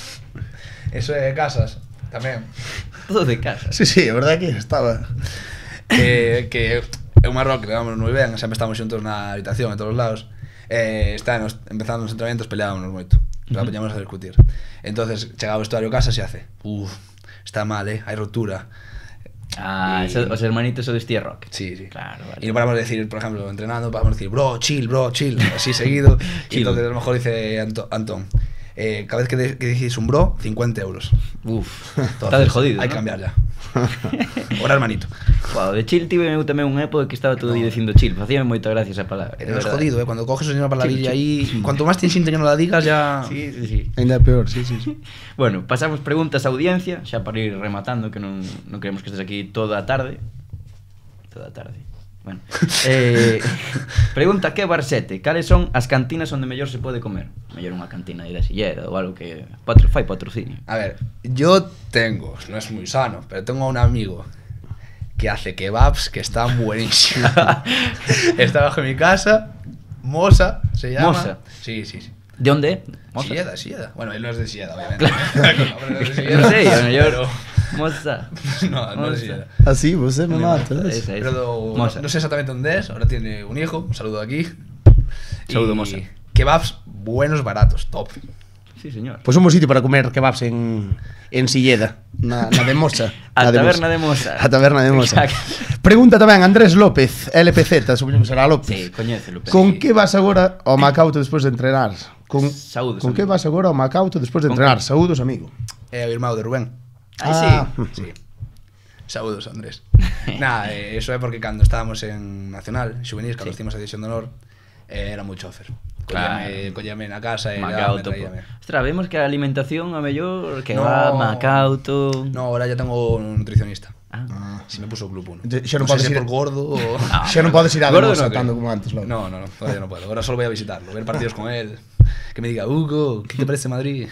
Eso é casas, tamén. Todo de casa. Sí, sí, a verdade que estaba. que, que é un marroque, levámonos moi ben, sempre estamos xuntos na habitación, en todos os lados. Eh, estábamos empezando os entrenamentos, peleábamos moito. Nos apoñamos a discutir. Entonces, chegaba o vestuario a casa e se hace, uff, está mal, eh, hai rotura. Ah, Y- eso, os hermanitos o de Steve Rock. Sí, sí. Claro, vale. Y no paramos de decir, por ejemplo, entrenando, paramos de decir, bro, chill, bro, chill, así seguido. Y Chill. entonces a lo mejor dice Anto- Antón, eh, cada vez que, de, que decís un bro, cincuenta euros. Uf, Entonces, está desjodido, Hay ¿no? que cambiar ya. Ahora, hermanito. Wow, de chill tive eu tamén unha época que estaba todo o día dicindo chill. Facíame moita gracia esa palabra. de Es verdade. jodido, ¿eh? Cuando coges una palabilla Chill, ahí, cuanto más te insiste que no la digas, ya... Sí, sí, sí. Ainda é peor, sí, sí, sí. Bueno, pasamos preguntas á audiencia, xa para ir rematando, que non, non queremos que estés aquí toda a tarde. Toda a tarde. Bueno. Eh, pregunta que Barsete, cales son as cantinas onde mellor se pode comer? Mellor unha cantina de da Silleda ou algo que patro, fai patrocinio. A ver, yo tengo, no es muy sano, pero tengo un amigo que hace kebabs que están buenísimos. Está bajo mi casa, Mosa se llama. Mosa. Sí, sí, sí. De onde é? Moza? Silleda, Silleda. Bueno, él no es de Silleda, obviamente. Con nombre no es de Non Silleda. sei, o mellor... Pero- Moza. No, no es de Silleda. Así, você me mata. Esa, ¿ves? esa. Pero do- no, Moza. no sé exactamente dónde es, ahora tiene un hijo, un saludo aquí. Saludo, Y Moza. Kebabs buenos, baratos, top. Sí, señor. Pois un bo sitio para comer kebabs en, en Silleda, na, na de Mosa. A Na de taberna Mosa. de Mosa. A taberna de Mosa. Exacto. Pregunta tamén Andrés López, L P Z, supoño que será López. Sí, coñécelo. pero Con sí. que vas agora ao Macauto despois de entrenar? Con, Saúdos, con que amigo. vas agora ao Macauto despois de Con entrenar? que? Saúdos, amigo. Eh, o irmão de Rubén. Ai, Ah. sí. Sí. Saludos, Andrés. Nada, eh, eso é porque cando estábamos en Nacional, en Xuvenís, cando Sí. hicimos a División de Honor, eh, era moi chofer. Claro. Collame, collame na casa e Macauto. me po. traíame. Ostras, vemos que a alimentación a mellor que No. va Macauto. No, ahora ya tengo un nutricionista. Ah. Si me puso o Club uno. Xa- xa non no sé podes si ir- por gordo o... Ah, Xa non podes ir a de gordo Mosa no creo. tanto como antes, logo. No, no, no, ahora ya no puedo. Ahora solo voy a visitarlo, ver partidos con él. Que me diga, Hugo, ¿qué te parece Madrid?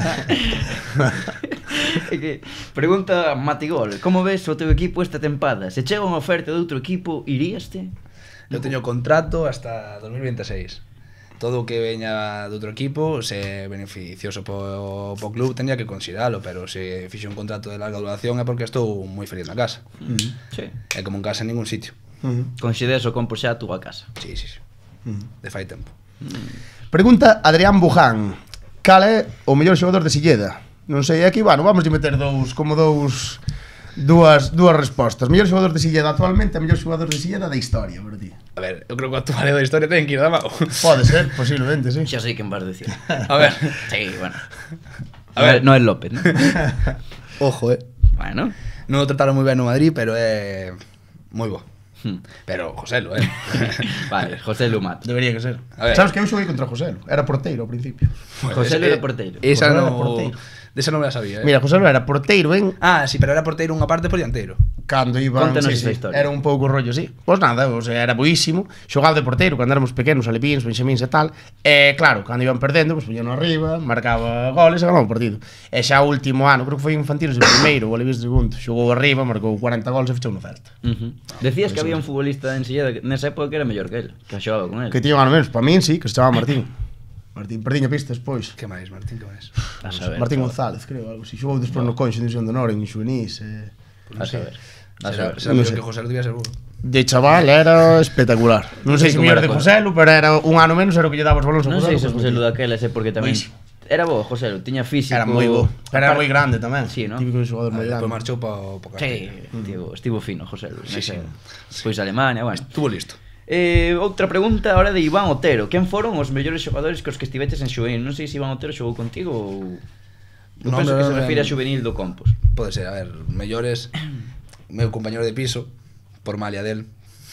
É que pregunta Matigol, como ves o teu equipo esta tempada? Se chega unha oferta de outro equipo, iríaste? Yo teño contrato hasta dos mil veintiséis. Todo o que veña de outro equipo, se beneficioso po, po club, tendría que consideralo, pero se fixe un contrato de larga duración é porque estou moi feliz na casa. Sí. É como en casa en ningún sitio. Uh -huh. Consideras o compo xa a túa casa. Sí, sí, sí. De fai tempo. Pregunta Adrián Buján, cal é o mellor xogador de Silleda? Non sei, aquí, bueno, vamos de meter dous, como dous dúas, dúas respostas. Mellor xogador de Silleda actualmente e mellor xogador de Silleda da historia, por ti. A ver, eu creo que o actual da historia ten que ir da mão. Pode ser, posiblemente, sí. Xa sei quen vas decir. A ver. Sí, bueno. A ver. No é López, ¿no? Ojo, eh. Bueno. Non o trataron moi ben no Madrid, pero é moi bo. Hmm. Pero Joselo, eh. Vale, José Lumato. Debería que ser. A ver. Sabes que eu xoguei contra José, era porteiro ao principio. José Ese- era porteiro. Esa Joselo era no... porteiro. De esa non me la sabía, eh. Mira, José era porteiro en Ah, sí, pero era porteiro unha parte por dianteiro. cando iban, Contanos sí, esa sí, historia. era un pouco rollo, sí. Pois nada, o sea, era boísimo, xogaba de porteiro cando éramos pequenos, alipíns, benxamíns e tal. E claro, cando iban perdendo, pois poñano arriba, marcaba goles e ganaba o partido. E xa o último ano, creo que foi infantiles o primeiro, o Olivis segundo, xogou arriba, marcou cuarenta goles e fechou no Celta. Uh -huh. Decías que había un futbolista en Silleda que nesa época que era mellor que él, que xogaba con él. Que tiña ano menos, para min sí, que se chamaba Martín. Martín, perdiña pistas, pois. Que máis, Martín, que máis? A saber. Martín González, creo, algo así. Xogou despois no Conxo de División de Honor en Xuvenís. Eh. A saber. A Será, saber. será non mellor sei. que José debía ser bo. De chaval era espectacular. Non sei Sí, se como mellor era de cosa. Joselu, pero era un ano menos era o que lle daba os balóns a Non Joselu. sei se pois José metía. Lu daquela, sei porque tamén Buenísimo. era bo, José Lu, tiña físico. Era moi bo. Pero era moi grande tamén. Sí, ¿no? Típico de xogador moi Depois grande. marchou pa, pa Sí, Castilla. estivo, estivo fino José Lu. Sí, sí. Pois Alemania, bueno. Estuvo listo. Eh, outra pregunta ahora de Iván Otero. Quen foron os mellores xogadores cos que estivetes en Xuvenil? Non sei se Iván Otero xogou contigo ou... Eu No, penso no, que se no, refire a no. Xuvenil do Compos. Pode ser, a ver, mellores meu compañero de piso, por malia del,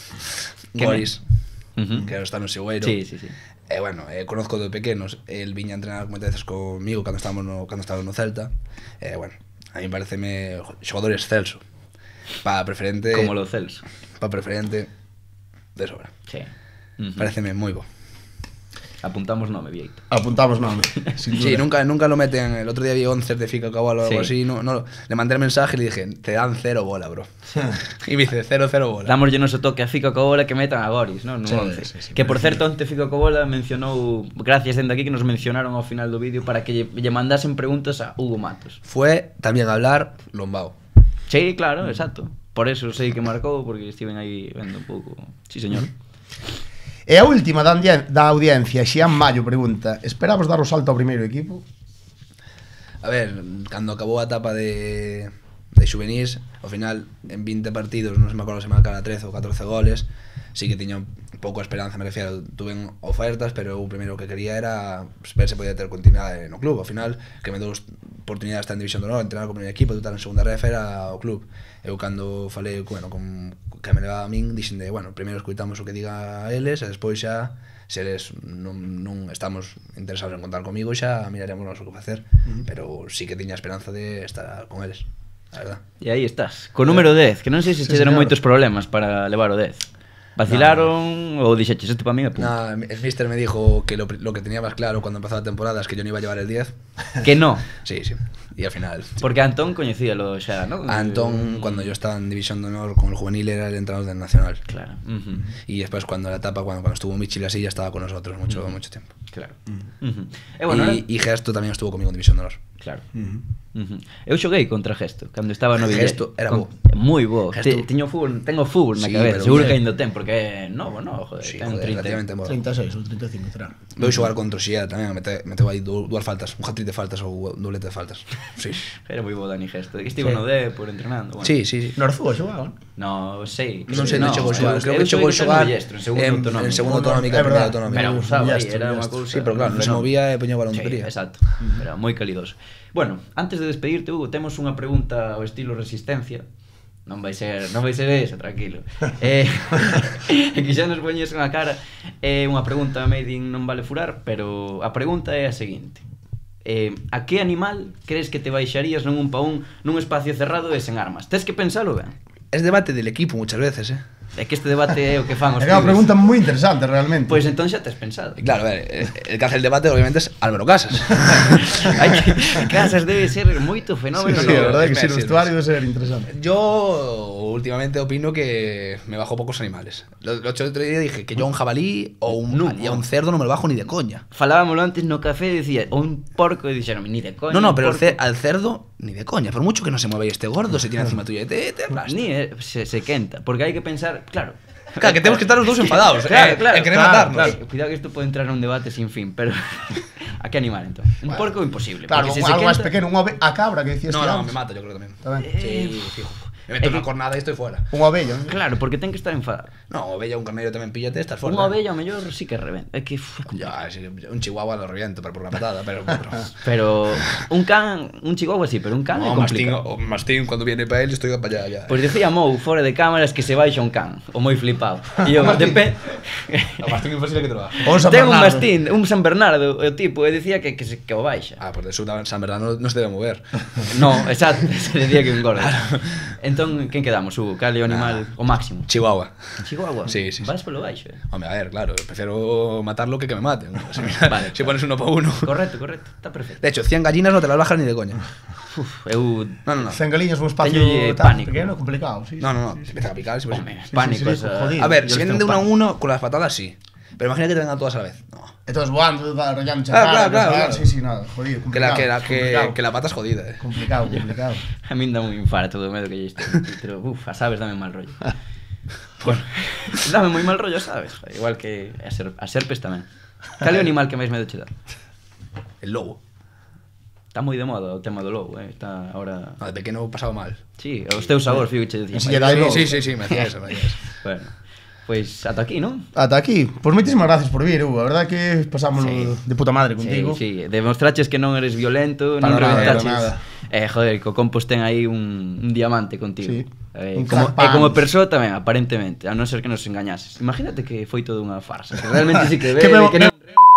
Que Boris, Uh -huh. que está no Segueiro. Sí, sí, sí. E bueno, eh, conozco de pequenos, el viña a entrenar moitas veces comigo cando estábamos no, cando estaba no Celta. E eh, bueno, a mí pareceme xogador excelso. Pa preferente, Como lo Celso. pa preferente de sobra. Sí. Uh -huh. Pareceme moi bo. Apuntamos nome, Vieito. Apuntamos nome. sin Sí, duda. nunca, nunca lo meten. El otro día vi once de Fica Cabal o algo Sí. así. No, no, le mandé el mensaje y le dije, te dan cero bola, bro. Y me dice, cero, cero bola. Damoslle noso toque a Fico Cobola que metan a Goris, non? No Sí, once. sí, sí, que por merecido. certo, onte Fico Cobola mencionou, gracias dende aquí que nos mencionaron ao final do vídeo para que lle, lle mandasen preguntas a Hugo Matos. Fue también a hablar Lombao. Sí, claro, exacto. Por eso sei que marcou, porque estiven aí vendo un pouco. Sí, señor. E a última da, audien- da audiencia, Xian Mayo pregunta: esperabas dar o salto ao primeiro equipo? A ver, cando acabou a etapa de, de xuvenís, ao final, en vinte partidos, non se me acordo se marcara trece ou catorce goles, sí que tiña un pouco a esperanza, me refiero, tuve ofertas, pero o primeiro que quería era pues, ver se podía ter continuidade no club. Ao final, que me dou oportunidade de estar en División de Honor, entrenar co primeiro equipo, de estar en segunda ref era o club. Eu cando falei, bueno, con que me levaba a min, dixen de, bueno, primeiro escoitamos o que diga eles, e despois xa, se eles non, non estamos interesados en contar comigo, xa miraremos o que facer. Uh -huh. Pero sí que tiña esperanza de estar con eles, a verdad. E aí estás, co número dez, que non sei se Sí, che deron señor. moitos problemas para levar o dez. Vacilaron ou dixeches isto para mí, apunto. Nah, el mister me dijo que lo, lo que tenía más claro cuando empezó la temporada es que yo no iba a llevar el diez. Que no. Sí, sí. Y al final... Porque Antón coñecíalo xa, ¿no? A Antón, cuando yo estaba en División de Honor con el juvenil, era el entrenador del Nacional. Claro. Uh-huh. Y después cuando la etapa, cuando, cuando estuvo Michil así, ya estaba con nosotros mucho, uh-huh. mucho tiempo. Claro. Uh-huh. Uh-huh. E, bueno, y, y Gesto tamén estuvo comigo en División de Honor. Claro. Uh-huh. Uh-huh. Eu xoguei contra Gesto cando estaba no Villel. Gesto era con... bo. Moi bo. Gesto... Te, teño fútbol, tengo fútbol na Sí, cabeza. pero Seguro bien. que ainda ten porque é novo, no, joder, Sí, ten joder, trinta. relativamente bo. treinta e seis ou treinta e cinco, será. Vou xogar contra o Xía tamén, mete, meteu aí dúas faltas, un hat-trick de faltas ou doblete de faltas. Sí. Era moi bo Dani Gesto. Estivo sí. no D por entrenando. Bueno. Sí, sí, sí. No Arzúa xogaban? No, sei. Non sei, non chegou a xogar. Creo que chegou a xogar en segundo autonómica, en primeira autonómica. Pero abusaba aí, era unha cousa. Sí, pero claro, non se movía e poñía o balón de pería. Exacto. Era moi calidoso. Bueno, antes de despedirte, Hugo, temos unha pregunta ao estilo Resistencia. Non vai ser, non vai ser esa, tranquilo. Eh, que xa nos poñes unha cara. É eh, unha pregunta made in non vale furar, pero a pregunta é a seguinte. Eh, a que animal crees que te baixarías nun un pa un nun espacio cerrado e sen armas? Tes que pensalo ben. Es debate del equipo muchas veces, eh. É que este debate é o que fan os É unha pregunta moi interesante, realmente. Pois pues entón xa tes pensado. Y claro, a ver, el que hace el debate obviamente es Álvaro Casas. Hai que, Casas debe ser moito fenómeno. Sí, sí, no, a verdade é que es si o Messi, vestuario debe ser interesante. Yo últimamente opino que me bajo pocos animales. Lo, lo otro día dije que yo a un jabalí o un, No, y a un cerdo no me lo bajo ni de coña. Falábamoslo antes no café e dicía, o un porco e dixeron, ni de coña. No, no, un pero el porco. cer- al cerdo ni de coña. Por mucho que no se mueva y esté gordo, se tiene encima tuya y te, te aplasta. Ni eh, se, se quenta, porque hai que pensar, claro. Claro, que tenemos que estar los dos enfadados. Claro, eh, claro, en querer claro, matarnos. claro. Cuidado que esto puede entrar en un debate sin fin, pero ¿a qué animal entonces? Un Bueno, porco imposible. Claro, porque un, si algo se máis quenta- pequeno, unha ove- a cabra que decías No, ti no, antes. me mato yo creo también. Está ben. Sí, fijo. Me meto Eh, una que- cornada y estoy fuera. Unha ovella. ¿no? Claro, porque ten que estar enfadado. No, ovella, un carnero también píllate, estás fuera. Unha ovella, ao mellor, sí que reventa. É que uf, é complicado. Ya, sí, un chihuahua lo reviento pero por la patada, pero... pero... Pero un can, un chihuahua sí, pero un can é No, Mastín, complicado. o Mastín cuando viene para él estoy para allá ya. Pois decía Mou, fora de cámaras, que se baixa un can, o moi flipado. E eu, depende... No, Mastín imposible que te lo baje. O un San Ten un Bernardo. mastín, un San Bernardo, o tipo, e decía que, que, se, que o baixa. Ah, pues de su San Bernardo no, no se debe mover. No, exacto, se decía que engorda. Entón, quen quedamos, Hugo? Cal é o animal o máximo? Chihuahua. Chihuahua? Sí, sí, sí. Vas polo baixo, eh? Hombre, a ver, claro, prefiero matarlo que que me maten. O sea, mira, Vale, si pones uno para uno. Correcto, correcto, está perfecto. De hecho, cien gallinas no te las bajas ni de coña. Uf, eu... No, no, no. Cen galiñas un espacio Teñolle tan pánico. pequeno, complicado. Sí, No, no, no. sí, sí. Empiezan a picar. Sí, pues, Home, sí. pánico, sí, sí, esa- jodido. A ver, Yo si les vienen de tengo uno a pánico. uno, con las patadas sí. Pero imagina que te vengan todas a la vez. No. Entonces volando, arrollando Ah, claro, claro, claro, claro. Sí, sí, nada, jodido, Que la, complicado. que, la, que, complicado. que la pata es jodida, eh. Complicado, complicado. A min dá un infarto do medo que lle estou. Pero, uf, a sabes dame mal rollo. Bueno, dame moi mal rollo, sabes? Igual que a, ser, a serpes tamén. Cal é o animal que máis medo che dá? El lobo. Está moi de moda o tema do lobo, eh? Está ahora... No, de pequeño pasaba mal. Sí, os teus sabores, fico che dicía. Ese lle dá Sí, lobo. sí, sí, sí, me hacía eso, me hacía eso. Bueno, pois ata aquí, non? Ata aquí. Pois moitísimas gracias por vir, Hugo. A verdade que pasamos Sí. de puta madre contigo. Sí, sí, demostraches que non eres violento, Para non nada, reventaches. para nada. Eh, joder, co Compos ten aí un, un diamante contigo. Sí. Eh, Un como, crack e como pants. persoa tamén, aparentemente, a non ser que nos engañases. Imagínate que foi todo unha farsa, que realmente sí que Que bebe, me- que non...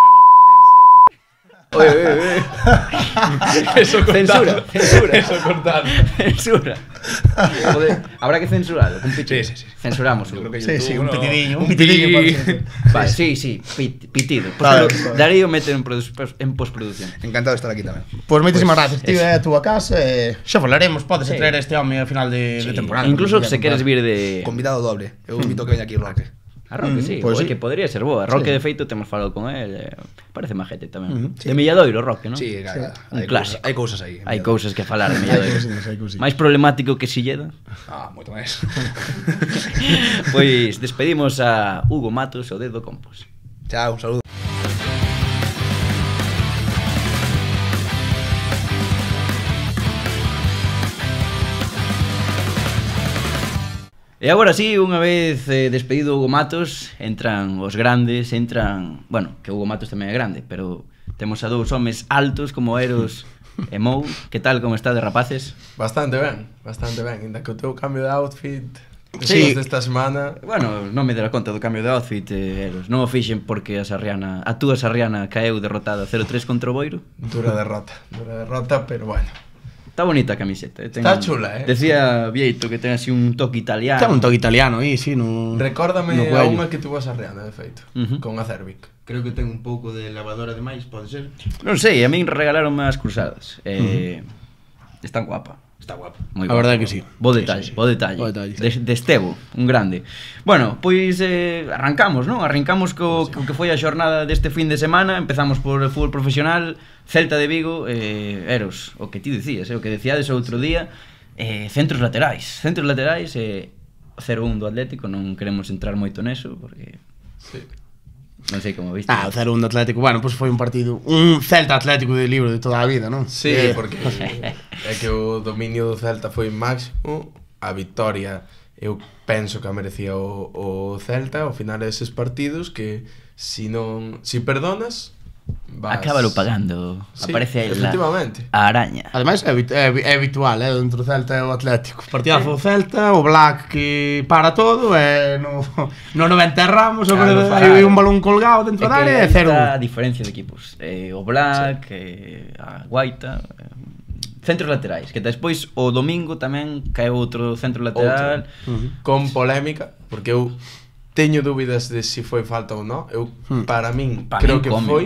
Oye, oye, oye. Eso Censura, cortado. censura. Eso cortado. Censura. Joder, habrá que censurarlo. Un pitido. Sí, sí, sí. Censuramos. Yo creo que Sí, YouTube, sí, un no. pitidillo, un Un pitidillo. pi- por cierto. Vale, sí, sí, pit, pitido. Pues Claro, lo- claro. Darío mete en, produ- en postproducción. Encantado de estar aquí tamén. Pois moitísimas Pois, gracias, tío, eso. é a túa casa. Eh, xa falaremos, podes Sí. traer este home ao final de, de temporada. Incluso porque se ya queres contar. vir de... Convidado doble. Eu invito que veña aquí Roque. A Roque, Mm, sí, pois pues sí. que podría ser boa. Roque, Sí. de feito, temos falado con él. Eh, parece majete tamén. Mm, De Milladoiro, Roque, non? Sí, claro. Un Hai clásico. cousas- Hai cousas aí. Hai cousas que falar de Hai Milladoiro. cousiñas, hai cousiñas. Máis problemático que Silleda. Ah, moito máis. Pois despedimos a Hugo Matos, o Dedo Compos. Chao, un saludo. E agora sí, unha vez eh, despedido Hugo Matos, entran os grandes, entran... Bueno, que Hugo Matos tamén é grande, pero temos a dous homes altos como Eros e Mou. Que tal, como está de rapaces? Bastante ben, bastante ben. Ainda que o teu cambio de outfit Sí. despois desta semana... Bueno, non me dera conta do cambio de outfit, eh, Eros. Non o fixen porque a Sarriana, a túa Sarriana caeu derrotada cero tres contra o Boiro. Dura derrota, dura derrota, pero bueno. Está bonita a camiseta. Eh. Ten, Está chula, eh. Decía Vieito que ten así un toque italiano. Ten un toque italiano aí, sí, no... Recórdame no a cuello. unha que tuvo a Sarriana, de feito, Ujú. con a Cervic. Creo que ten un pouco de lavadora de máis, pode ser? Non sei, a min regalaronme as cruzadas. Eh, Está guapa. Está guapa. Moi A verdade que sí. Bo detalle, sí, sí, sí. bo detalle. Bo detalle. De, de Estevo, un grande. Bueno, pois eh, arrancamos, non? Arrancamos co, co que foi a xornada deste fin de semana. Empezamos por o fútbol profesional, Celta de Vigo, eh, Eros, o que ti dicías, eh, o que decíades outro día, eh, centros laterais. Centros laterais, eh, cero un do Atlético, non queremos entrar moito neso, porque... Sí. Non sei como viste. Ah, o cero un do Atlético, bueno, pois pues foi un partido, un Celta Atlético de libro de toda a vida, non? Sí, eh, porque é que o dominio do Celta foi máximo, a victoria eu penso que a merecía o, o Celta ao final eses partidos que si non, si perdonas vas... Acábalo pagando. Sí, Aparece aí la, efectivamente. a araña. Ademais é, é, é habitual, eh, dentro do Celta e o Atlético. Partidazo do Celta, o Black que para todo, e no, no noventa erramos, Claro, hai un balón colgado dentro da área e cero. A diferencia de equipos. Eh, o Black, sí. eh, a Guaita, eh, centros laterais, que despois o domingo tamén caeu outro centro lateral. Uh -huh. Con polémica, porque eu teño dúbidas de si foi falta ou non. Eu, hmm. para min, pa creo min que come. foi.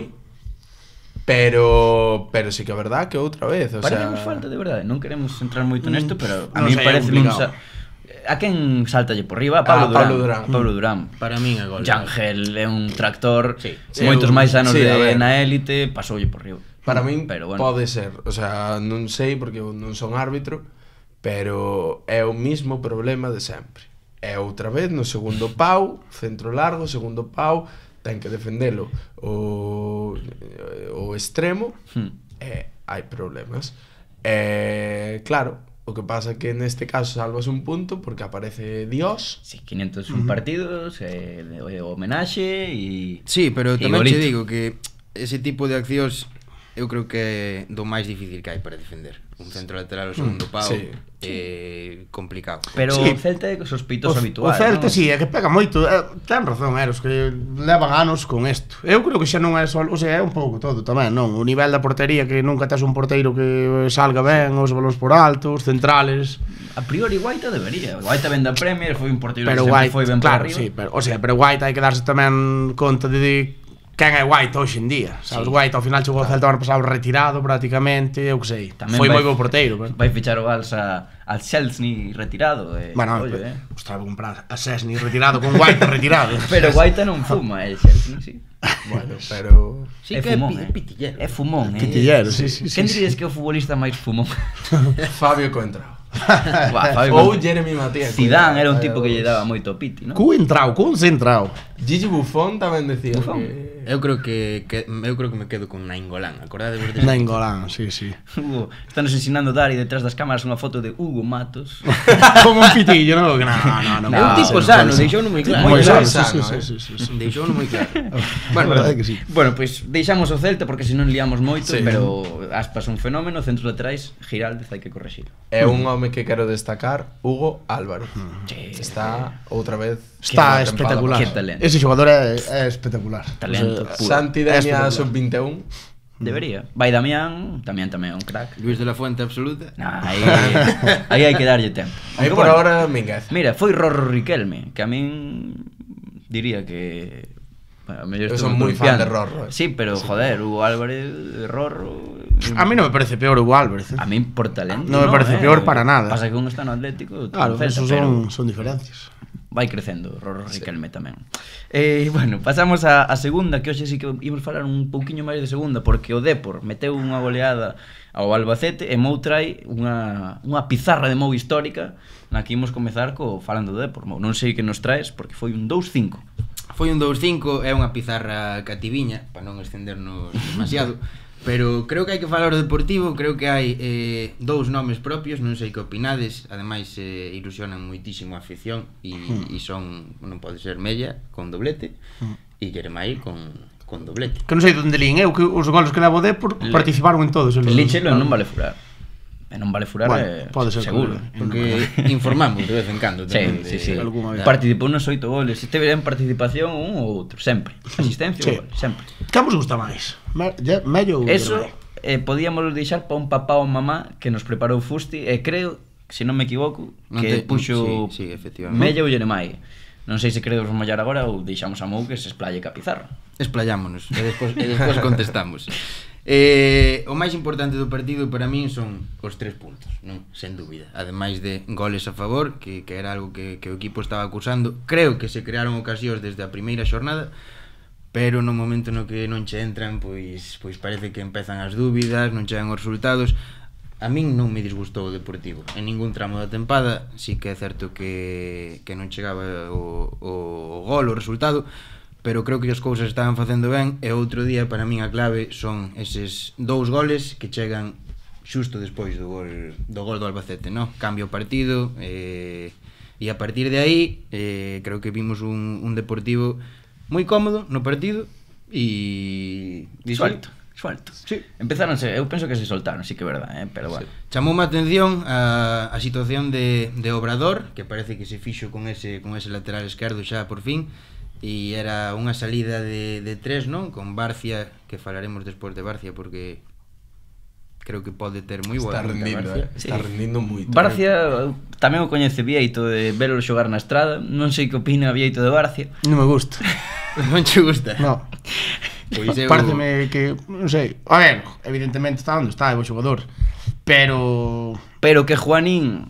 Pero pero sí que é verdad que outra vez, o Para sea, nos falta de verdade, non queremos entrar moito nesto, pero a non mí sei, parece é un complicado. sa... A quen saltalle por riba? A Pablo, A Durán. Pablo Durán. A Pablo Durán. Para min é gol. Yangel é un tractor, Sí. moitos Sí, máis anos sí, a de ver. na élite, pasoulle por riba. para min pero bueno. pode ser, o sea, non sei porque eu non son árbitro, pero é o mismo problema de sempre. É outra vez no segundo pau, centro largo, segundo pau, ten que defendelo o, o extremo, Hmm. e hai problemas. E claro, o que pasa é que neste caso salvas un punto porque aparece Dios. Sí, quinientos un partidos, eh, de, de homenaxe e... Sí, pero e tamén che golito. digo que ese tipo de accións eu creo que é do máis difícil que hai para defender. Un centro lateral ao segundo pau sí. é complicado. Pero Sí. o Celta é sospeitoso O, habitual, o Celta, ¿no? si, sí, é que pega moito. Eh, ten razón, Eros, que levan anos con isto. Eu creo que xa non é só, o sea, é un pouco todo tamén, non? O nivel da portería, que nunca tes un porteiro que salga ben, os balóns por alto, os centrales. A priori Guaita debería. Guaita ven da Premier, foi un porteiro Pero que sempre White, foi ben claro, por arriba. sí, pero, o sea, pero White hai que darse tamén conta de, de quen é White hoxe en día. Sabes, Sí. White ao final chegou ao Celta o ano pasado retirado prácticamente, eu que sei. Tamén Foi vai- moi bo porteiro, pero... Vai fichar o Balsa al Chelsea retirado, eh. Bueno, Ollo, pues, eh. Ostras, vou comprar a Sesni retirado con White retirado. Pero Guaita non fuma, el Chelsea, sí. Bueno, pero Sí é que é fumón, pi- eh. pitillero. É fumón, eh. Pitillero, sí, sí, sí, Quen sí. dirías que é o futbolista máis fumón? Fabio Coentrao. Buah, Fabio Ou Con- Jeremy Matías. Zidane era un Cuidado, tipo que lle vaya daba dos. moito piti, ¿no? Cu entrao, cu entrao. Gigi Buffon tamén decía Buffon. que... Eu creo que, que eu creo que me quedo con Nainggolan. Acordadevos de Nainggolan, sí, sí. Hugo, estamos ensinando a dar e detrás das cámaras unha foto de Hugo Matos. Como un pitillo, non? No, no, no. No, É un tipo no, sano, no, deixouno moi claro. Moi Moi sano, sano, sí, eh. sí, sí, sí, sí. Deixouno moi claro. Bueno, a verdade que sí. Bueno, pois pues, deixamos o Celta porque senón liamos moito, Sí. pero Aspas un fenómeno, centros laterais, Giraldez hai que corregir. É un home que quero destacar, Hugo Álvaro. Sí. Está outra vez Está que boa tempada espectacular. Que talento. Ese xogador é, é espectacular. Talento O sea, puro. Santi É Denia espectacular. sub vinte e un. Debería. Vai Damián, tamén tamén é un crack. Luis de la Fuente absoluta. Nah, aí, aí hai que darlle tempo. Aí Aunque, por bueno, ahora Mínguez. Mira, foi Rorro Riquelme, que a min diría que... Bueno, a mellor Eu estou son moi fan columpiando. de Rorro, eh. Sí, pero joder, Hugo Álvarez, Rorro... A mí non me parece peor Hugo Álvarez. Eh? A min por talento Non me parece peor para nada. Pasa que un está no Atlético, outro Claro, no Celta, esos pero son, son diferencias. vai crecendo Rorro Riquelme tamén. Eh, bueno, pasamos a, a segunda, que hoxe sí que ímos falar un pouquiño máis de segunda, porque o Depor meteu unha goleada ao Albacete e Mou trai unha, unha pizarra de Mou histórica na que imos comezar co falando do Depor. Mou, non sei que nos traes, porque foi un dous cinco. Foi un dous cinco, é unha pizarra cativiña, para non extendernos demasiado. Pero creo que hai que falar do Deportivo, creo que hai eh, dous nomes propios, non sei que opinades, ademais eh, ilusionan moitísimo a afición e, Hmm. e son, non pode ser Mella con doblete e Jeremai con, con doblete. Que non sei onde lín, eu que os goles que levo o Depor Le- participaron en todos. eles. Lichelo non vale furar. E non vale furar, Bueno, eh, pode ser seguro. que- Porque informamos de vez en cando Sí, tamén de- sí, sí. Alguna vez. Participou nos oito goles. Se teve en participación un ou outro, sempre. Asistencia Sí. ou gol, sempre. Que vos gusta máis? Me- Ye- Mello ou Eso Jeremai? eh, podíamos deixar para un papá ou mamá que nos preparou Fusti e creo, se non me equivoco, Non que te- puxo sí, sí, efectivamente. Mella ou Jeremai. Non sei se queremos mollar agora ou deixamos a Mou que se esplalle ca pizarra. Esplayámonos e despois, e despois contestamos. Eh, o máis importante do partido para min son os tres puntos, non? Sen dúbida. Ademais de goles a favor, que, que era algo que, que o equipo estaba acusando. Creo que se crearon ocasións desde a primeira xornada, pero no momento no que non che entran, pois, pois parece que empezan as dúbidas, non chegan os resultados. A min non me disgustou o Deportivo en ningún tramo da tempada. Sí que é certo que, que non chegaba o, o, o gol, o resultado, pero creo que as cousas estaban facendo ben. E outro día, para min a clave son eses dous goles que chegan xusto despois do gol do, gol do Albacete, no? Cambio o partido, eh, e a partir de aí eh, creo que vimos un, un Deportivo moi cómodo no partido e Suelto, suelto. Sí. Empezáronse, eu penso que se soltaron, sí que é verdade, eh? Pero bueno. Sí. Chamoume a atención a, a situación de, de Obrador, que parece que se fixo con ese, con ese lateral esquerdo xa por fin, e era unha salida de, de tres, non? Con Barcia, que falaremos despois de Barcia, porque creo que pode ter moi boa Está rendindo, eh? Sí. Está rendindo moito. Barcia, tamén o coñece Vieito de velo xogar na estrada. Non sei que opina Vieito de Barcia. Non me gusta. Non che gusta? No. Pois eu... Pareceme que, non sei, a ver, evidentemente está onde está, é bo xogador, pero Pero que Juanín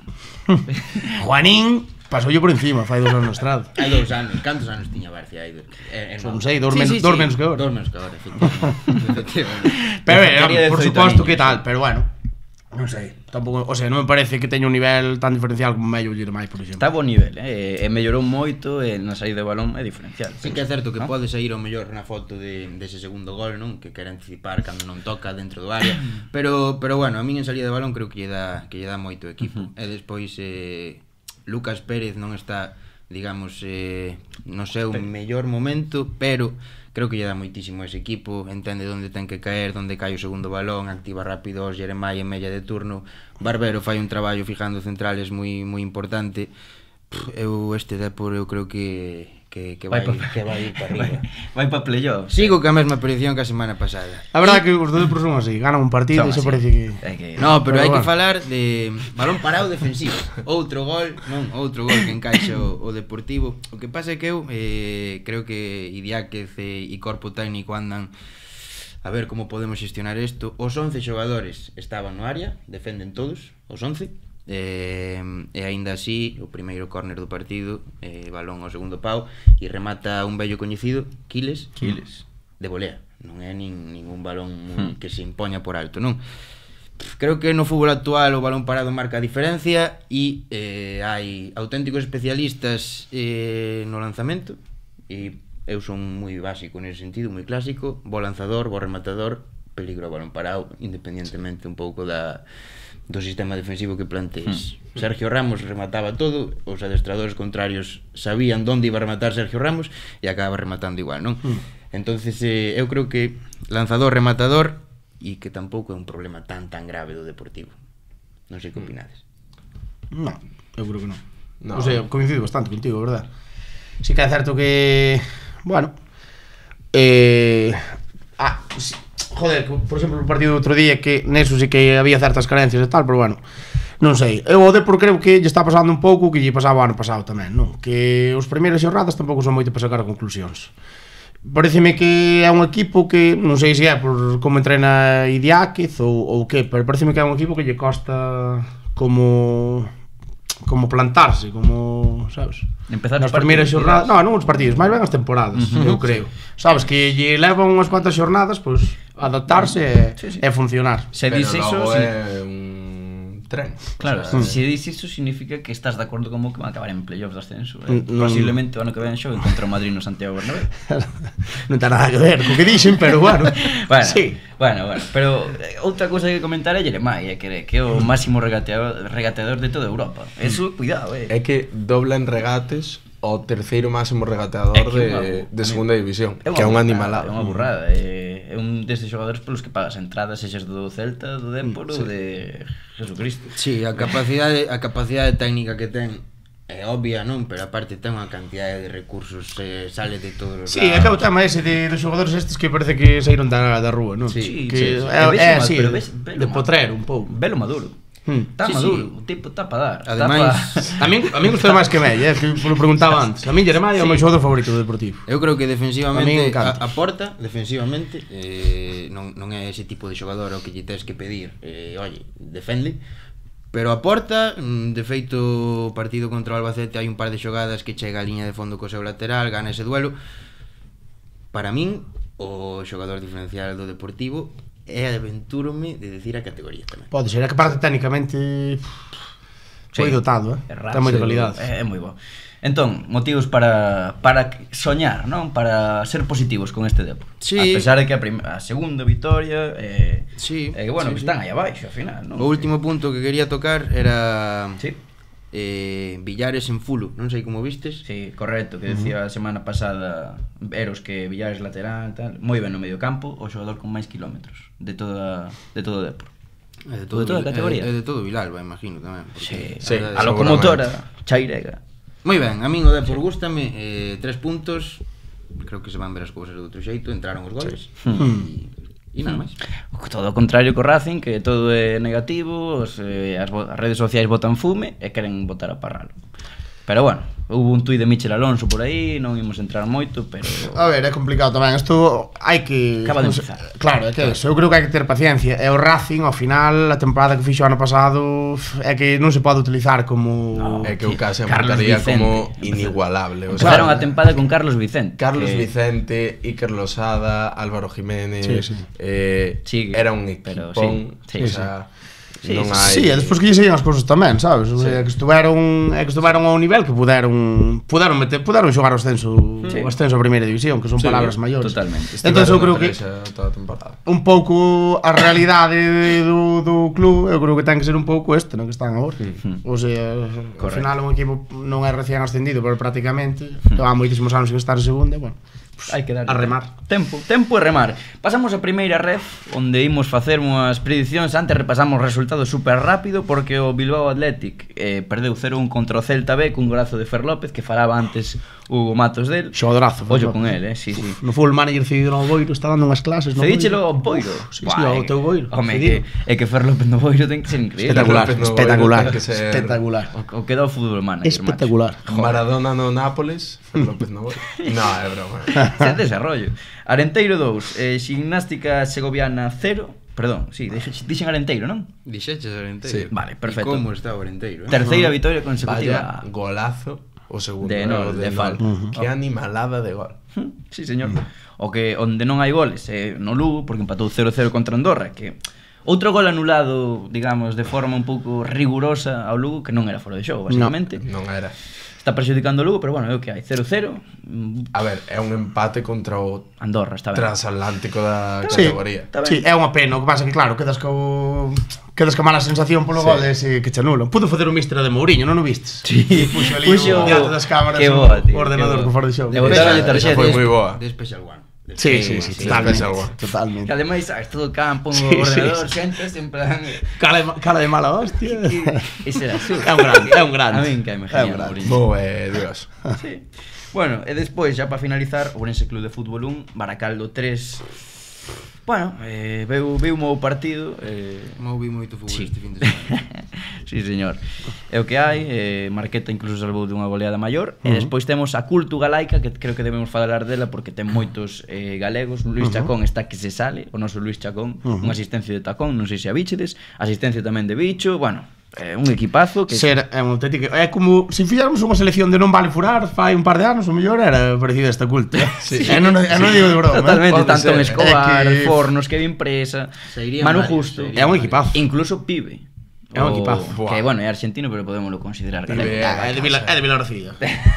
Juanín pasoulle por encima, fai dos anos no estrado. Hai dous anos, cantos anos tiña Barcia aí? Eh, eh, Non sei, dous menos, dous menos que agora. Dous menos que agora, efectivamente. Pero, Quería eh, por dezoito suposto años, que tal, pero bueno, non sei, tampouco, o sea, non me parece que teña un nivel tan diferencial como Mello Ller máis, por exemplo. está a bo nivel, eh? E mellorou moito, e na saída de balón é diferencial. Sí que é certo que ¿no? pode sair o mellor na foto de dese segundo gol, non? Que quere anticipar cando non toca dentro do área, pero pero bueno, a min en salida de balón creo que lle dá que lle dá moito o equipo. E despois eh Lucas Pérez non está, digamos, eh no seu mellor momento, pero creo que lle dá moitísimo a ese equipo, entende onde ten que caer, onde cae o segundo balón, activa rápido os Jeremai en mella de turno. Barbero fai un traballo fijando centrales moi moi importante. Pff, eu este Depor eu creo que que que vai, Vai pa- que vai ir para arriba. Vai para playoff. Sigo ca mesma predicción que a semana pasada. A verdade é que os do Depor son así, ganan un partido Son e iso así. parece que... É que... No, pero, Pero hai que bueno. falar de balón parado defensivo. Outro gol, non, outro gol que encaixa o, o Deportivo. O que pasa é que eu eh, creo que Idiáquez e, e corpo técnico andan a ver como podemos xestionar isto. Os once xogadores estaban no área, defenden todos, os once. Eh, e aínda así, o primeiro córner do partido, eh, balón ao segundo pau e remata un vello coñecido, Quiles, Quiles. de volea. Non é nin ningún balón hmm. que se impoña por alto, non? Creo que no fútbol actual o balón parado marca a diferencia e eh, hai auténticos especialistas eh, no lanzamento e eu son moi básico nese sentido, moi clásico, bo lanzador, bo rematador, peligro o balón parado, independentemente un pouco da do sistema defensivo que plantees. Hmm. Sergio Ramos remataba todo, os adestradores contrarios sabían onde iba a rematar Sergio Ramos e acaba rematando igual, non? Hmm. Entonces eh, eu creo que lanzador, rematador, e que tampouco é un problema tan tan grave do Deportivo. Non sei que opinades. Non, eu creo que non. No. O sea, coincido bastante contigo, verdad? Sí que é certo que, bueno, eh ah, sí, joder, por exemplo, o partido do outro día que neso sí que había certas carencias e tal, pero bueno, non sei. Eu o Depor creo que lle está pasando un pouco que lle pasaba o ano pasado tamén, non? Que os primeiras xornadas tampouco son moito para sacar conclusións. Pareceme que é un equipo que, non sei se é por como entrena Idiáquez ou, ou que, pero pareceme que é un equipo que lle costa como como plantarse, como, sabes? Empezar nas os primeiras partidos, xornadas, dirás. non, non os partidos, máis ben as temporadas, uh -huh. eu creo. Sabes que lle levan unhas cuantas xornadas, pois adaptarse e, sí, sí. e funcionar. Se Pero dis iso, logo sí. é un tren. Claro, O sea, se dis iso significa que estás de acordo como que van a acabar en playoffs de ascenso, eh? Non- Posiblemente o ano que ven xo contra o Madrid no Santiago Bernabéu. Non ten nada que ver co que dixen, pero bueno. Bueno, sí. bueno, bueno, pero eh, outra cousa que comentar é Jeremai, é que, que é o máximo regateador, regateador de toda Europa. Eso, cuidado, eh. É que dobla en regates o terceiro máximo regateador É que de, é unha- de segunda división, É unha que é un burrada, animalado. É unha burrada, é, é un destes xogadores polos que pagas entradas, sexas do Celta, do Depor ou de Jesucristo. Sí, a capacidade a capacidade técnica que ten é obvia, non? Pero aparte ten unha cantidade de recursos, eh, sale de todos os Sí, é que o tema ese de, dos xogadores estes que parece que saíron da, da rúa, non? Sí, que sí, sí. é, E ves é ma- así, pero de, ves- velo de ma- potrero un pouco. Velo maduro. Está Sí, maduro, sí. o tipo está para dar. tá Ademais, A min, a min gustou máis que Mella, eh, que lo preguntaba antes. A min Jeremai é o meu xogador favorito do Deportivo. eu creo que A min defensivamente encanta. a, a porta, defensivamente, eh, non, non é ese tipo de xogador ao que lle tes que pedir, eh, oye, defende. Pero a porta, mm, de feito, o partido contra o Albacete hai un par de xogadas que chega a liña de fondo co seu lateral, gana ese duelo. Para min, o xogador diferencial do Deportivo é aventúrome de decir a categoría tamén. Pode ser, é que parte técnicamente foi dotado, eh? Ten moita calidade. É, é moi bo. Entón, motivos para, para soñar, non? Para ser positivos con este Depor. Sí. A pesar de que a, prim a segunda vitoria eh, Sí, eh, que bueno, sí, que sí. están aí abaixo ao final, non? O último punto que quería tocar era Sí. eh, Villares en Fulo, non sei como vistes. Sí, correcto, que decía a semana pasada Eros que Villares lateral tal, moi ben no medio campo, o xogador con máis kilómetros de toda de todo o Depor. É de De toda a categoría. É, é de todo Vilalba, imagino tamén. Sí, Sí, verdade a é- locomotora Chairega. Moi ben, a min o Depor gústame, eh, tres puntos. Creo que se van ver as cousas de outro xeito, entraron os goles. E, e nada máis. Todo o contrario co Racing, que todo é negativo, os, eh, as, bo- as redes sociais botan fume e queren botar a Parralo. Pero bueno, hubo un tuit de Michel Alonso por aí, non imos entrar moito, pero A ver, é complicado tamén. Isto hai que... Acaba de non sei- empezar. Claro, é que eso. Eu creo que hai que ter paciencia. E o Racing, ao final, a temporada que fixo ano pasado, é que non se pode utilizar como... No. É que o case Carlos marcaría Vicente. como inigualable. O empezaron sea, a tempada con Carlos Vicente. Carlos que- Vicente, Iker Losada, Álvaro Jiménez, Sí, sí. eh, Sigue, era un pero equipón, sí, sí, o sea, sí, non sí. hai... Sí, e despois que lle seguían as cousas tamén, sabes? O Sí. sea, que estuveron, é que estuveron ao nivel que puderon puderon meter, puderon xogar o ascenso, Sí. o ascenso a primeira división, que son Sí, palabras maiores. totalmente. Entón eu creo que Estiveron na toda a temporada. un pouco a realidade do, do club, eu creo que ten que ser un pouco este, non que están agora. O sea, ao Correcto. final un equipo non é recién ascendido, pero prácticamente leva moitísimos anos sin estar en segunda, bueno, pues, Hai que dar a remar. Tempo, tempo e remar. Pasamos a primeira ref onde imos facer unhas predicións. Antes repasamos resultados super rápido porque o Bilbao Athletic eh, perdeu cero un contra o Celta B cun golazo de Fer López que falaba antes Hugo Matos del. Xogadorazo. Ollo con el, eh, sí, sí. No fue el manager cedido no Boiro, está dando unhas clases, no Cedíchelo ao Boiro. Sí, sí, ao teu Boiro. Home, cedido. que, é que Fer López no Boiro ten que ser increíble. Espectacular, López no Boiro espectacular, ten que ser- espectacular. O, o que dá o fútbol manager, Espectacular. Maradona no Nápoles, Fer López no voy. No, é broma. Macho. Sen desarrollo. Arenteiro dous, eh, Gimnástica Segoviana cero. Perdón, sí, dix- dixen Arenteiro, non? Dixeches o Orenteiro. Sí. Vale, perfecto. E como está o Orenteiro, eh? Terceira vitoria Vaya consecutiva. golazo o segundo De eh, Nol, o de Fal. Nol. Que animalada de gol. Sí, señor. O que onde non hai goles é no Lugo, porque empatou cero cero contra Andorra, que outro gol anulado, digamos, de forma un pouco rigurosa ao Lugo, que non era fora de xogo, basicamente. Non era. Está prexudicando o Lugo, pero bueno, é o que hai, cero cero. A ver, é un empate contra o Andorra, está ben. transatlántico da Sí, categoría. Está ben. sí, é unha pena, o que pasa que claro, quedas co quedas ca mala sensación polo Sí. gol ese que che anulan. Pudo facer o míster de Mourinho, non o vistes? Sí, Puxo ali puxo- o diante das cámaras que o boa, tío, ordenador que que boa. fora de xogo. Le botaron a Esa- tarxeta. esa foi moi boa. De Special One. Sí, sí, sí, sí, totalmente. sí, sí. Que Totalmente. ademais, sabes, todo o campo, Sí, o ordenador, sí, sí. xentes, en plan... Cara de, cara de mala hostia. Ese era su. É un grande, é un grande. A min que me É un genial, grande. Mourinho. Bo, eh, Dios. Sí. Bueno, e despois, xa para finalizar, o Ourense Club de Fútbol un, Baracaldo tres. Bueno, eh, veu, veu o meu partido eh, Mou vi moito fútbol Sí. este fin de semana. Sí, señor. É o que hai, eh, Marqueta incluso salvou dunha goleada maior. E despois temos a Cultu Galaica, que creo que debemos falar dela porque ten moitos eh, galegos. Luis Chacón está que se sale, o noso Luis Chacón, unha asistencia de Tacón, non sei se a bichedes, asistencia tamén de Bicho, bueno, eh, un equipazo que Ser é un auténtico, é como se si fixáramos unha selección de non vale furar fai un par de anos, o mellor era parecida a esta culta. Sí. É non, é non digo de broma. totalmente, eh. tanto en É Escobar, que- Fornos, Kevin Presa, Seirían Manu varios, Justo. seirían É un equipazo. Incluso Pibe. É un O- equipazo. Que, Buah. bueno, é argentino, pero podémoslo considerar Pibe galego. É de Vila, é de Vilarcilla.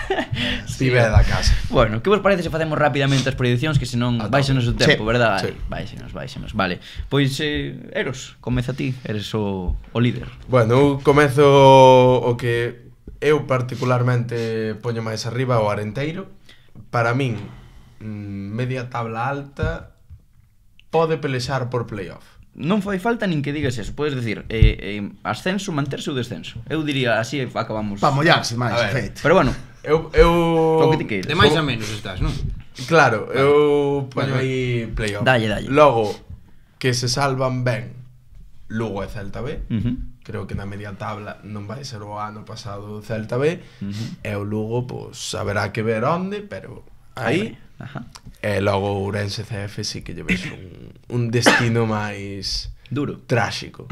Pibe da casa. Bueno, que vos parece se facemos rapidamente as prediccións que senón A vaixenos o tempo, Sí, verdad? sí. Vaixenos, vaixenos, vale. Pois, eh, Eros, comeza ti, eres o, o líder. Bueno, eu comezo o que eu particularmente poño máis arriba o Arenteiro. Para min, mm, media tabla alta pode pelexar por playoff. Non fai falta nin que digas eso, podes decir eh, eh, ascenso, manterse ou descenso. Eu diría así acabamos. Pa mollarse máis, A ver. feito. Pero bueno, Eu, eu... o que ti queiras. De máis a menos estás, non? Claro, eu poño Vale, aí playoff. Dalle, dalle. Logo, que se salvan ben Lugo e Celta B. Uh -huh. Creo que na media tabla non vai ser o ano pasado o Celta B. Uh -huh. E o Lugo, pois, haberá que ver onde, pero aí. Ajá. E logo o Ourense C F sí que lle vexo un, un destino máis duro, tráxico.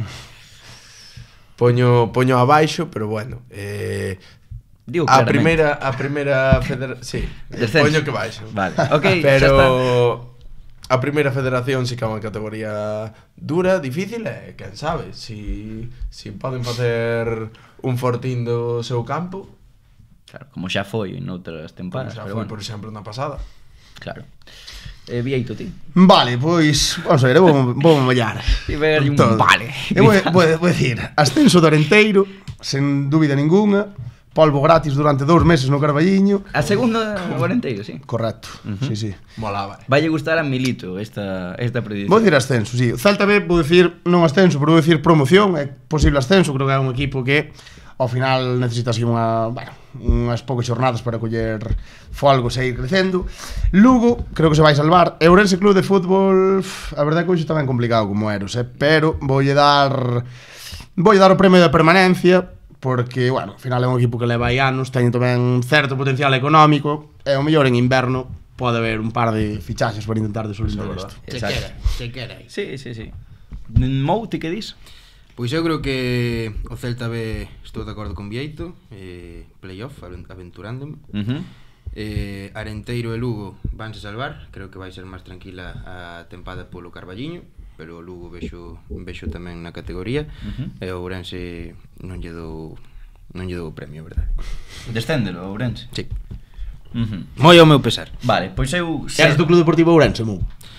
Poño poño abaixo, pero bueno, eh digo a primeira a primeira federación, sí, poño que baixo. Vale. Okay, pero a primeira federación sí que é unha categoría dura, difícil e quen sabe, si si poden facer un fortín do seu campo. Claro, como xa foi noutras tempadas, como xa pero foi, bueno. por exemplo, na pasada. Claro. Eh, Vieito, ti. Vale, pois, vamos a ver, eu vou, vou mollar. E ver un todo. Vale. Eu vou, vou, vou decir, ascenso do Arenteiro, sen dúbida ninguna, polvo gratis durante dous meses no Carballiño. A segunda o Arenteiro, sí. Correcto, uh -huh. sí, sí. Molaba. Valle gustar a Milito esta, esta predicción. Vou dicir ascenso, sí. O Celta B, vou dicir, non ascenso, pero vou dicir promoción, é posible ascenso, creo que é un equipo que ao final necesita así unha, bueno, unhas poucas xornadas para coller folgos e ir crecendo. Lugo, creo que se vai salvar. E Ourense Club de Fútbol, a verdade que hoxe tamén complicado como Eros, eh? Pero voulle dar voulle dar o premio de permanencia, porque, bueno, ao final é un equipo que leva aí anos, teñen tamén certo potencial económico, e o mellor en inverno pode haber un par de fichaxes para intentar desolindar isto. Se quera, se quera. Sí, sí, sí. Mou, ti que dis? Pois eu creo que o Celta B estou de acordo con Vieito, eh, playoff, aventurándome. Uh -huh. eh, Arenteiro e Lugo vanse salvar, creo que vai ser máis tranquila a tempada polo Carballiño, pero o Lugo vexo, vexo tamén na categoría, uh -huh. e o Ourense non lle dou non lle dou o premio, verdade. Descéndelo, Ourense? Sí. Uh -huh. Moi ao meu pesar. Vale, pois eu... Eres do Club Deportivo Ourense, Mu?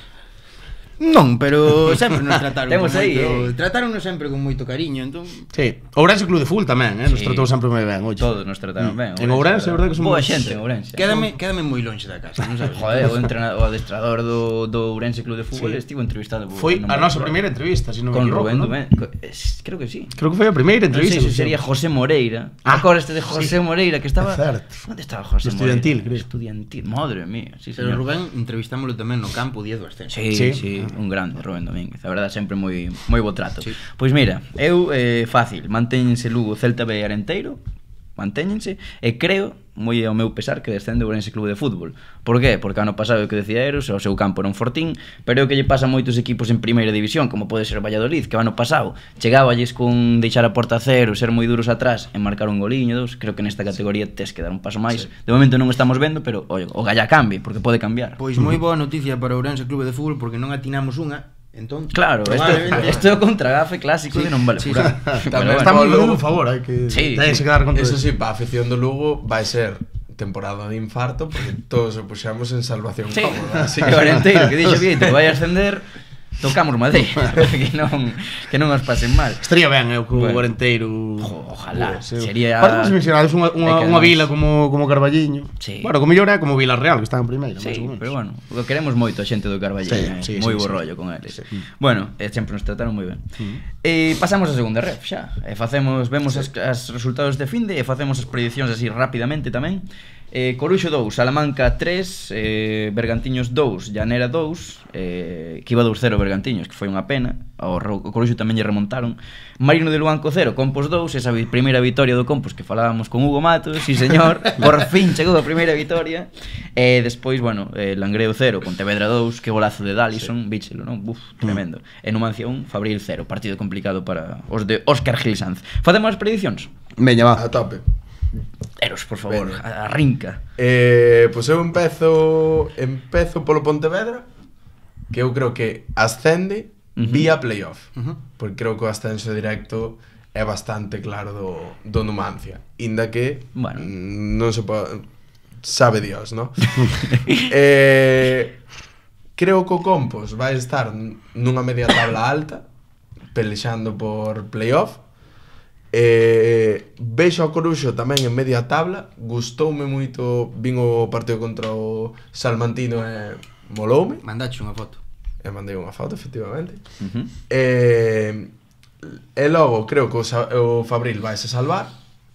Non, pero sempre nos trataron Temos con aí, moito, eh. trataronnos sempre con moito cariño, entón. Sí, Ourense Club de Fútbol tamén, eh? Nos Sí. tratou sempre moi ben, oxe. Todos nos trataron ben. En Ourense, a verdade que somos boa xente en Ourense. Quédame, quédame moi lonxe da casa, non sabes? Joder, o entrenador, o adestrador do, do Ourense Club de Fútbol Sí. estivo entrevistado por, Foi non a me nosa acordo. primeira entrevista, se non me Con equivoco, Rubén ¿no? Dumén. Es- Creo que sí. Creo que foi a primeira Non entrevista. sei se sería José Moreira. Ah, Ah, este de José sí. Moreira que estaba. É certo. Onde estaba José No Estudiantil, Moreira? creo. Estudiantil. Madre mía, sí, Pero señor. Rubén entrevistámoslo tamén no campo o día do ascenso. Sí, Sí. sí, un grande Rubén Domínguez. A verdade sempre moi moi bo trato. Sí. Pois mira, eu eh, fácil, mantéñense Lugo, Celta B e Arenteiro, mantéñense e creo moi ao meu pesar que descende o Ourense Club de Fútbol. Por qué? Porque ano pasado o que decía Eros, o seu campo era un fortín, pero é o que lle pasa a moitos equipos en primeira división, como pode ser o Valladolid, que o ano pasado chegáballes con deixar a porta a cero, ser moi duros atrás e marcar un goliño, dos. Creo que nesta categoría tes que dar un paso máis. Sí. De momento non estamos vendo, pero oi, o galla cambie, porque pode cambiar. Pois moi boa noticia para o Ourense Club de Fútbol porque non atinamos unha, entón. Claro, probablemente- isto é o contragafe clásico de non vale Sí, furar. sí. Tamén Estamos Polo- dando un favor, hai que Sí, teñense sí. que dar conta. Eso de- sí, para a afición do Lugo vai ser temporada de infarto porque todos o puxamos en salvación Sí, cómoda. Así que o Arenteiro que dixo Vieito que vai ascender, tocamos madeira, que non que non os pasen mal. Estaría ben, eu co Bueno. Arenteiro. Jo, ojalá, Sí. sería- Para os mencionados unha, unha, É que unha además- vila como, como Carballiño. Sí. Bueno, como mellor é como Vila Real, que está en primeira, máis Sí, ou menos. pero bueno, o queremos moito a xente do Carballiño, Sí, eh? sí, moi sí, bo sí. rollo con eles. Bueno, e sempre nos trataron moi ben. E pasamos a segunda ref xa. E facemos, vemos as, as resultados de finde e facemos as predicións así rapidamente tamén. Eh, Coruxo dous, Salamanca tres, eh, Bergantiños dous, Llanera dous, eh, que iba dous cero Bergantiños, que foi unha pena. O, Ro- o Coruxo tamén lle remontaron. Marino de Luanco cero, Compos dous, esa vi primeira vitoria do Compos que falábamos con Hugo Matos, sí señor, por fin chegou a primeira vitoria. E despois, bueno, eh, Langreo cero, Pontevedra dous, que golazo de Dallison, sí. Víchelo, non? Buf, tremendo. E Numancia un, Fabril cero, partido complicado para os de Óscar Gil Sanz. Facemos as predicións? Veña, va. A tope. Eros, por favor, Veña. arrinca. Eh, pois eu empezo empezo polo Pontevedra, que eu creo que ascende Ujú. vía playoff. Ujú. Porque creo que o ascenso directo é bastante claro do, do Numancia. Inda que Bueno. mm, non se pode... Sabe Dios, ¿no? eh, creo que o Compos vai estar nunha media tabla alta, pelexando por playoff. Eh, vexo a Coruxo tamén en media tabla. Gustoume moito, vin o partido contra o Salmantino e moloume. Mandache unha foto. E mandei unha foto, efectivamente. Uh -huh. E, e logo creo que o, Sa- o Fabril vai se salvar.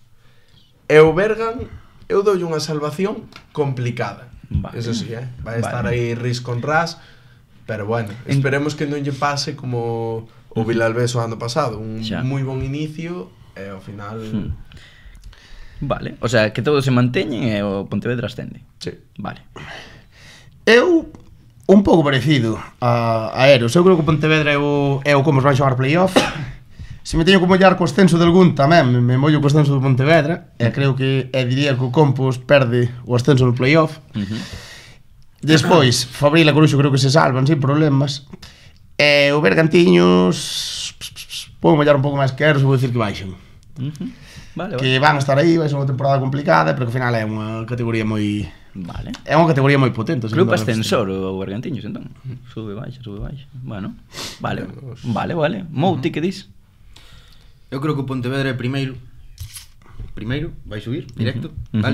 E o Bergan eu doulle unha salvación complicada. Vale. Eso sí, eh? Vai Vale. estar aí ris con ras. Pero bueno, En- esperemos que non lle pase como O Vilalbés o ano pasado, un Xa. moi bon inicio e ao final... Hmm. Vale, o sea, que todos se manteñen e o Pontevedra ascende. Sí. Vale. Eu un pouco parecido a, a Eros. Eu creo que o Pontevedra é o, é o como os van xogar playoff. Se me teño que mollar co ascenso de algún tamén, me, me mollo co ascenso do Pontevedra. E creo que e diría que o Compos perde o ascenso no playoff. Uh -huh. Despois, Fabril e Coruxo creo que se salvan sin problemas. E o Bergantiños vou mollar un pouco máis que Eros e vou dicir que baixan. Uh -huh. Vale, Que vale. van a estar aí, vai ser unha temporada complicada, pero que ao final é unha categoría moi... Vale. É unha categoría moi potente. Club ascensor o Bergantiños, entón. Sube, baixa, sube, baixa. Bueno, vale. Vale, vale. Mou, ti que dis? Eu creo que o Pontevedra é primeiro. Primeiro, vai subir, directo, Uh -huh. vale?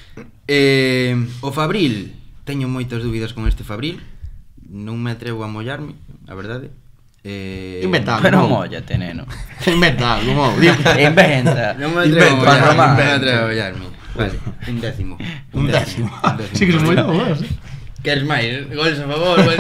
Eh, o Fabril, teño moitas dúbidas con este Fabril. Non me atrevo a mollarme, a verdade. Eh, Inventado. Pero Mou. móllate, neno. Inventa algo, Mou. Inventa. Non me atrevo Inventa, a mollarme, Román. non me atrevo a mollarme. Vale, un décimo. Un décimo. Un décimo. Sí que son moi novos, eh? Queres máis? Goles a favor, goles.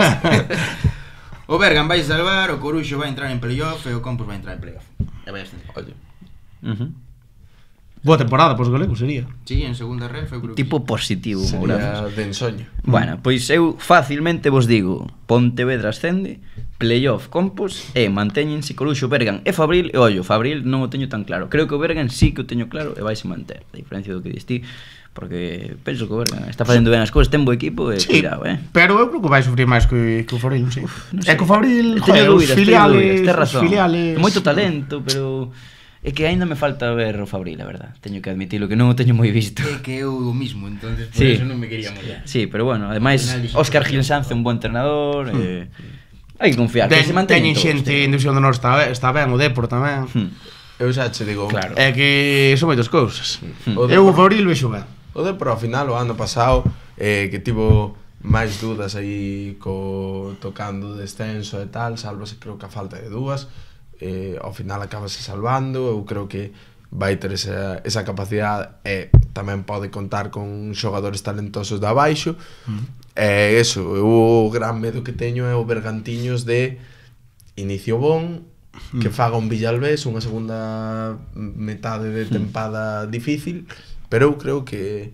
O Bergan vai salvar, o Coruxo vai entrar en playoff e o Compos vai entrar en playoff. E vai ascender. Oye, Uh -huh. Boa temporada pos galegos sería. Sí, en segunda ref eu creo que Tipo positivo, sería Mourazo. de ensoño. Bueno, pois eu facilmente vos digo Pontevedra ascende, playoff Compos e mantéñense Coruxo, Bergan e Fabril. E ollo, Fabril non o teño tan claro. Creo que o Bergan sí que o teño claro e vaise manter, a diferencia do que diste, porque penso que o Bergan está facendo ben as cousas, ten bo equipo e Sí, cuidado, eh. pero eu creo que vai sufrir máis que, que o Fabril, non sei. Non É que o Fabril, teño joder, os dúbidas, teño filiales, dúbidas, tes os razón. filiales... Moito talento, pero é que aínda me falta ver o Fabril, a verdad. Teño que admitilo que non o teño moi visto. É que eu o mismo, entonces por Sí. eso non me quería mollar. Sí, pero bueno, ademais Al final dixo Óscar que- Gil Sanz é un bo entrenador, eh, hai que confiar, que Ten, se manteñen teñen todos, xente tío. en División do Norte está, ben- está ben, o Depor tamén. Hmm. Eu xa che digo, Claro. É que son moitas cousas. O Eu o Depor- Fabril vexo ben. O Depor ao final o ano pasado eh, que tivo máis dudas aí co tocando o descenso e tal, sálvase creo que a falta de dúas, eh, ao final acabase salvando. Eu creo que vai ter esa, esa capacidade e tamén pode contar con xogadores talentosos de abaixo. Mm. E eso, o gran medo que teño é o Bergantiños de inicio bon, mm. que faga un Villalbés, unha segunda metade de tempada mm. difícil, pero eu creo que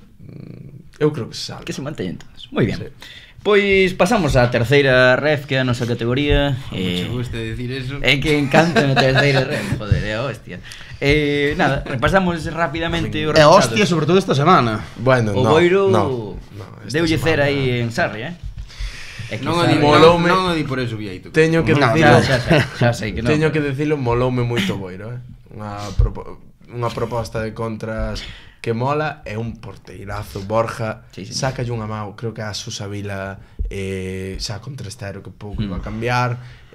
eu creo que se salva. Que se manteñen todos. Moi ben. Sí. Pois pasamos á terceira ref, que é a nosa categoría. Eh, Eh, me gusta decir eso. é que encanta a terceira ref, joder, é a hostia. Eh, nada, repasamos rapidamente o É resultados. hostia, sobre todo esta semana. Bueno, O no, Boiro no, no, esta deulle cera semana- aí en Sarri, eh? É que Non o di, Sarri- non, Moloume- non o di por eso, Vieito. Teño que No, dicilo, xa, xa, sei, xa sei que non. teño que dicilo, moloume moito Boiro, eh. Unha propo, unha proposta de contras que mola, é un porteirazo. Borja, Sí, sí. sácalle unha mão, creo que a Susa Vila eh, saca un tres cero que pouco Mm. iba a cambiar,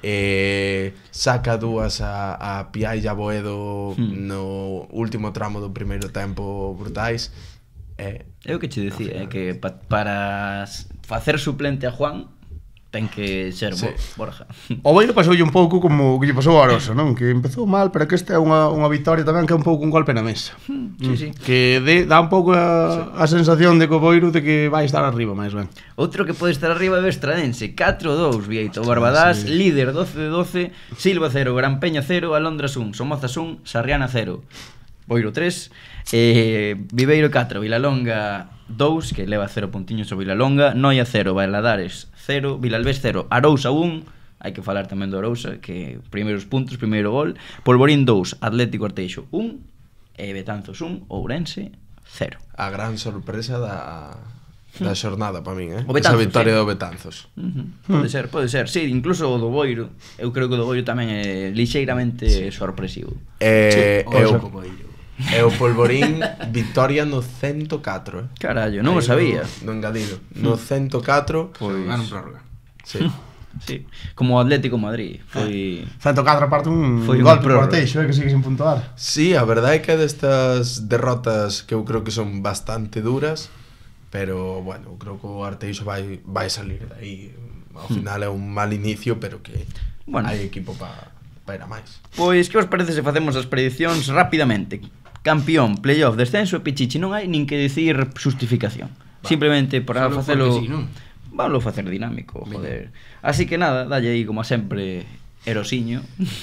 eh, saca dúas a, a Piai e a Boedo Mm. no último tramo do primeiro tempo brutais. Eh, É o que che dicía, é Ao final. que pa, para s- facer suplente a Juan ten que ser Sí. Bo- Borja. O Boiro pasoulle un pouco como o que lle pasou a Arosa, non? Que empezou mal, pero que esta é unha, unha victoria tamén que é un pouco un golpe na mesa. Sí, sí. Que de, dá un pouco a, a sensación de que o Boiro de que vai estar arriba máis ben. Outro que pode estar arriba é o Estradense, catro dous, Vieito. Barbadás, sí. líder doce de doce, Silva cero, Gran Peña cero, Alondras un, Somozas un, Sarriana cero, Boiro tres, eh, Viveiro catro, Vilalonga dous, que leva cero puntiños o Vilalonga, Noia cero, Valadares cero, Vilalbés cero, Arousa un, hai que falar tamén do Arousa, que primeiros puntos, primeiro gol, Polvorín dous, Atlético Arteixo un, e Betanzos un, Ourense cero. a gran sorpresa da, da xornada para min, eh? O Esa Betanzos, victoria sí. do Betanzos. Uh -huh. Pode ser, pode ser. Sí, incluso o do Boiro. Eu creo que o do Boiro tamén é lixeiramente sí. sorpresivo. Eh, O e o, Oco Boiro. e o Polvorín victoria no cento catro, eh? Carallo, non o Aí sabía. No, no engadido. No cento catro, Pois... Van en prórroga. sí. Sí, como o Atlético Madrid. Foi ciento catro aparte un Foi un golpe prórroga. por Teixo, eh, que sigue sin puntuar. Sí, a verdade é que é destas derrotas que eu creo que son bastante duras, pero, bueno, eu creo que o Arteixo vai, vai salir de aí. Ao final é un mal inicio, pero que Bueno. hai equipo para pa ir a máis. Pois que os parece se facemos as predicións rapidamente? Campeón, playoff, descenso e pichichi, non hai nin que dicir justificación. Simplemente para Solo facelo porque sí, non? Vamos a facer dinámico, joder. Así que nada, dalle aí como a sempre Erosiño.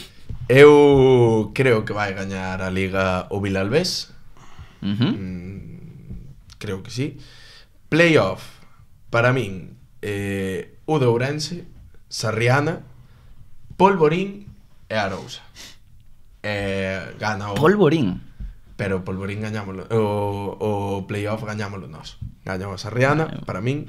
Eu creo que vai gañar a Liga o Vilalbés. Uh -huh. mm, Creo que sí. Playoff, para min, eh, o de Ourense, Sarriana, Polvorín e Arousa. Eh, gana o... Polvorín. Pero Polvorín gañámoslo. O, o playoff gañámoslo nós. Gañamos a Sarriana, para min.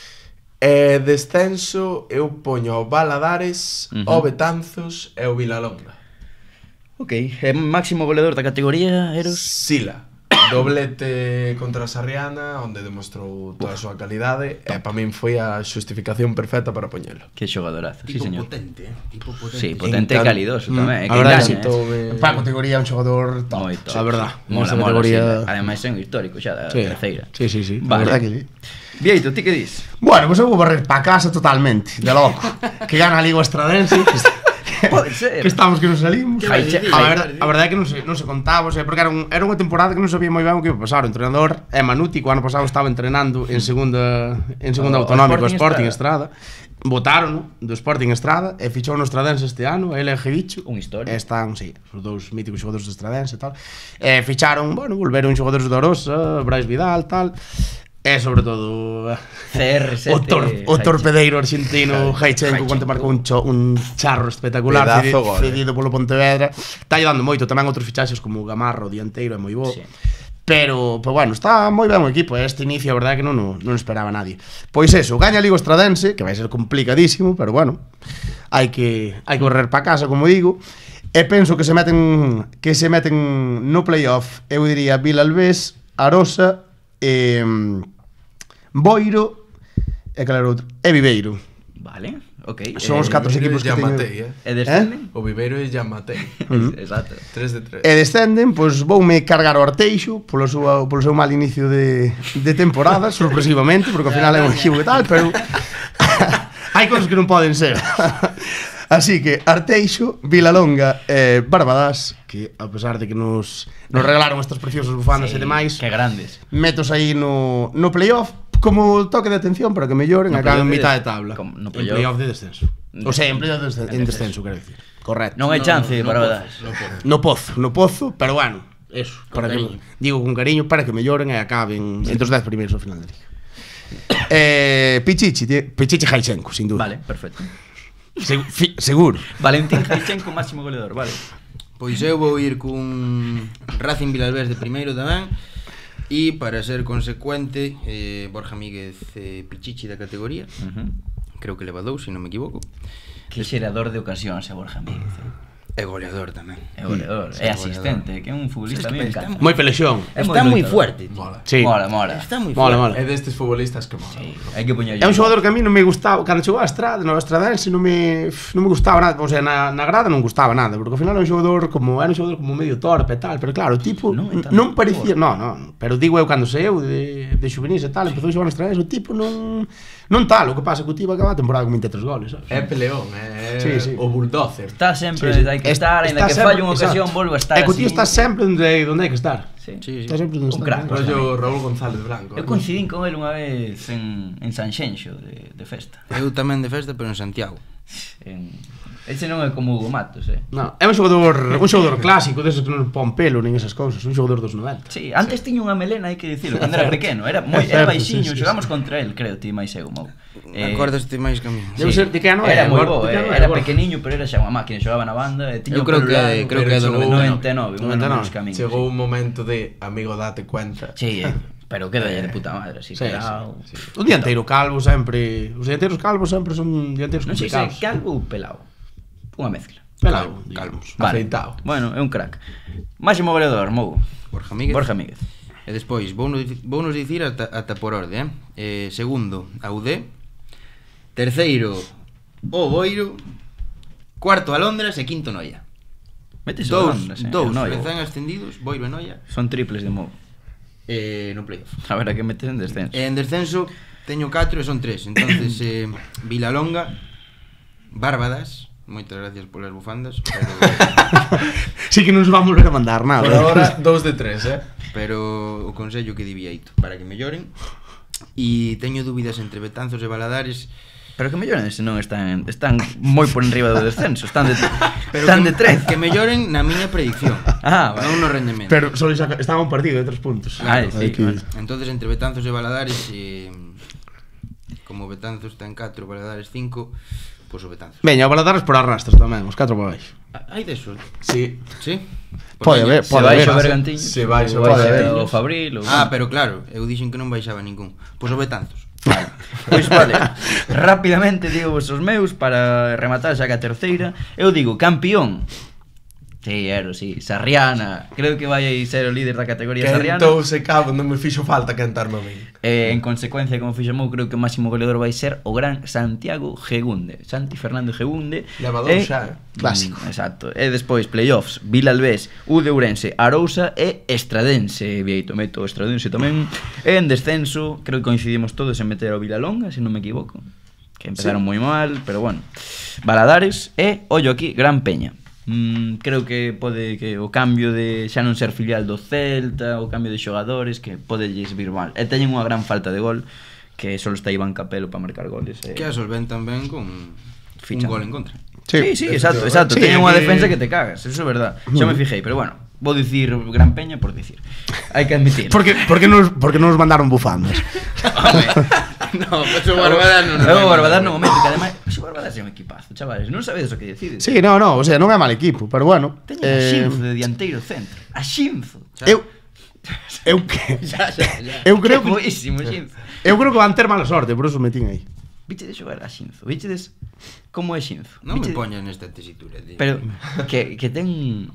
E descenso, eu poño o Valadares, uh -huh. o Betanzos e o Vilalonga. Ok, é máximo goleador da categoría, Eros? Sila. Doblete contra a Sarriana, onde demostrou toda a súa calidade, e para min foi a xustificación perfecta para poñelo. Que xogadorazo, sí, Tipo señor. potente, eh? Tipo potente. Sí, potente e calidoso tamén. A verdade, engaña, eh. Para a categoría é un xogador top. Moito. A verdade. Mola, Nesta mola, categoría... sí. Ademais é un histórico xa da Sí. terceira. Sí, sí, sí. Vale. A verdade que sí. Vieito, ti que dis? Bueno, pues eu vou barrer pa casa totalmente, de loco. Que gana a Liga Estradense. Pode ser. Que estamos que nos salimos. Que vai dicir? A verdade, a verdade é que non se, non se contaba, o sea, porque era, un, era unha temporada que non sabía moi ben o que iba a pasar. O entrenador é Manuti, que o ano pasado estaba entrenando en segunda en segunda O- o autonómica, o Sporting Sporting Estrada. Botaron do Sporting Estrada e fichou no Estradense este ano, ele é Gevicho. Un histórico. E están, sí, os dous míticos xogadores do Estradense e tal. E ficharon, bueno, volveron xogadores do Orosa, Brais Vidal, tal. E sobre todo C R sete. o, tor o torpedeiro argentino Jaichenko, quando marcou un, cho un charro espectacular, Pedazo cedi gol, cedido polo Pontevedra. Está dando moito tamén outros fichaxes como o Gamarra, o dianteiro, é moi bo. Sí. Pero, pues bueno, está moi ben o equipo. Este inicio, a verdade, que non, non, non esperaba nadie. Pois eso, gaña a Liga Estradense, que vai ser complicadísimo, pero bueno, hai que hai que correr pa casa, como digo. E penso que se meten que se meten no playoff, eu diría Vilalbés, Arosa, eh, Boiro e claro outro, e Viveiro. Vale, ok. Son os catro equipos que ya teño. matei, eh. E descenden? O Viveiro e ya matei. Exacto. tres de tres. E descenden, pois voume cargar o Arteixo polo seu, polo seu mal inicio de, de temporada, sorpresivamente, porque ao final é un equipo que tal, pero hai cousas que non poden ser. Así que Arteixo, Vilalonga e eh, Barbadas, que a pesar de que nos, nos regalaron estas preciosas bufandas Sí, e demais, que grandes. metos aí no, no playoff como toque de atención para que melloren No a cada playoff de mitad des- de tabla. como- no En playoff. playoff de descenso. O sea, en playoff de descenso, en descenso, quero dicir. Correcto. Non hai chance para Barbadas. No pozo. No pozo, no pozo, pero bueno, eso, Con para cariño. que, digo con cariño para que melloren e acaben entre os dez primeiros ao final da liga. eh, Pichichi, tie- Pichichi Jaichenko, sin duda. Vale, perfecto. Se, fi, seguro. Valentín Jaichenko, máximo goleador, vale. Pois eu vou ir cun Racing Vilalbés de primeiro tamén. E para ser consecuente, eh, Borja Míguez eh, Pichichi da categoría. Uh -huh. Creo que leva dous, se non me equivoco. Que xerador de ocasións é Borja Míguez. eh. É goleador tamén. É goleador, Sí, é goleador. asistente, que é un futbolista a mí me Está encanta. Moi pelexón. É Está moi moi luitador. fuerte, tío. Mola. Sí. Mola, mola. Está moi Mola, fuerte. mola. É destes futbolistas que mola. Sí, hai que poñerlle. É un xogador que a mí non me gustaba, cando chegou a Estrada, no Estradense non me non me gustaba nada, o sea, na, na grada non gustaba nada, porque ao final era un xogador como era un xogador como medio torpe e tal, pero claro, o tipo Non é non, tan non parecía, torpe. no, no, pero digo eu cando saeu de de xuvenis e tal, empezou a xogar no Estradense, o tipo non non tal, o que pasa que o tipo acaba a temporada con vinte e tres goles, sabes? É peleón, é Sí, sí. o bulldozer. Está sempre, Sí, sí. hai que Est- estar, ainda que sempre- falle unha ocasión, exacto. volve a estar É que o tío así. está sempre onde, onde hai que estar. Sí. Sí, sí. Está sempre onde Un está. crack. Rollo Raúl González Blanco. Eu coincidín con ele unha vez en, en Sanxenxo de, de festa. Eu tamén de festa, pero en Santiago. En... Ese non é como Hugo Matos, eh? No, é un xogador, un xogador clásico, deses que non pon pelo nin esas cousas, un xogador dos noventa. Sí, antes tiña unha melena, hai que dicirlo, cando era certo. pequeno, era moi É era certo, baixiño, sí, sí, xogamos sí. contra el, creo, ti máis eu, Mou. Eh, Acordaste máis que a mí. Debe ser de que ano é, era moi bo, agora, de que eh, ano é, era agora. pequeniño, pero era xa unha máquina, xogaba na banda e tiña Eu o creo pelo que- largo, creo pero que é do xogou noventa e noventa e nove, nove, un ano noventa e nove. menos que a min. Chegou sí. un momento de amigo date cuenta. Sí, eh, pero queda de puta madre, así, Sí, pelao. sí, sí. Un dianteiro calvo sempre, os dianteiros calvos sempre son dianteiros Non sei se é complicados. calvo ou pelao. Unha mezcla. Pelado, Calvos. Vale. Afeitado. Bueno, é un crack. Máximo goleador, Mou. Borja Míguez. Borja Míguez. E despois, vounos, vounos dicir ata, ata por orde, eh? eh segundo, Audé. Terceiro, O Boiro. Cuarto, Alondras e quinto, Noia. Metes Dous, ondas, eh, dous, Noia. recén ascendidos, Boiro e Noia. Son triples de Mou. Eh, no playoff. A ver, a que metes en descenso. E en descenso teño catro e son tres. Entonces, eh, Vilalonga, Bárbadas. Moitas gracias polas bufandas, pero, Sí que non nos vamos volver a mandar nada. Por ahora, dos de tres, eh? pero o consello que dibieito para que melloren. E teño dúbidas entre Betanzos e Valadares. Pero que melloren, se non están están moi por enriba do descenso, están de Pero están que, de trece. que melloren na miña predicción. Ah, vale. Non no rendemento. Pero só estaba un partido de tres puntos. Ah, sí, que... bueno. Entonces entre Betanzos e Valadares eh, como Betanzos ten catro, Valadares cinco, pois pues o Betanzos. Veña, o Valadares por arrastras tamén, os catro para baixo. Hai deso. Sí. Sí? Pode haber, Se pode vai haber. o Bergantiños. Se vai ou o vai Bergantiños. o Fabril ou... Ah, pero claro, eu dixen que non baixaba ningún. Pois o Betanzos. Vale. Pois vale, rapidamente digo vos os meus para rematar xa que a terceira. Eu digo campeón. Sí, ero, sí, Sarriana. Creo que vai a ser o líder da categoría Sarriana. Quentou se cabo, non me fixo falta cantarme a mí. Eh, en consecuencia, como fixo Mou, creo que o máximo goleador vai ser o gran Santiago Gegunde. Santi Fernando Gegunde. Leva E- dous xa, eh. Clásico. Mm, exacto. E despois playoffs, Vilalbés, U de Ourense, Arousa e Estradense. Vieito, meto Estradense tamén. E en descenso, creo que coincidimos todos en meter ao Vilalonga, se non me equivoco. Que empezaron moi mal, pero bueno. Valadares e, ollo aquí, Gran Peña. Mm, creo que pode que o cambio de xa non ser filial do Celta, o cambio de xogadores, que pode lles vir mal. E teñen unha gran falta de gol, que só está Iván Capelo para marcar goles. E... Que a solventan ben con Fichan. un gol en contra. Sí, sí, exacto, exacto. Sí, Teñen unha que- defensa que te cagas, eso é verdad. Xa me fijei, pero bueno, vou dicir Gran Peña por dicir. Hai que admitir. Porque, porque, nos, porque non nos mandaron bufandas. No, pues o Barbadas non. Eu o Barbadas no momento, que ademais, o Barbadas é un equipazo, chavales, non sabedes o que decides. Sí, no, no, o sea, non é mal equipo, pero bueno. Teñen a Xinzo de dianteiro centro. A Xinzo. Eu eu que Xa, xa, xa. eu creo que Buenísimo, Xinzo. eu creo que van ter mala sorte, por eso metín aí. Vichedes xogar a Xinzo, vichedes como é Xinzo. Non me Vichedes- poñan nesta tesitura, tío. Pero que, que ten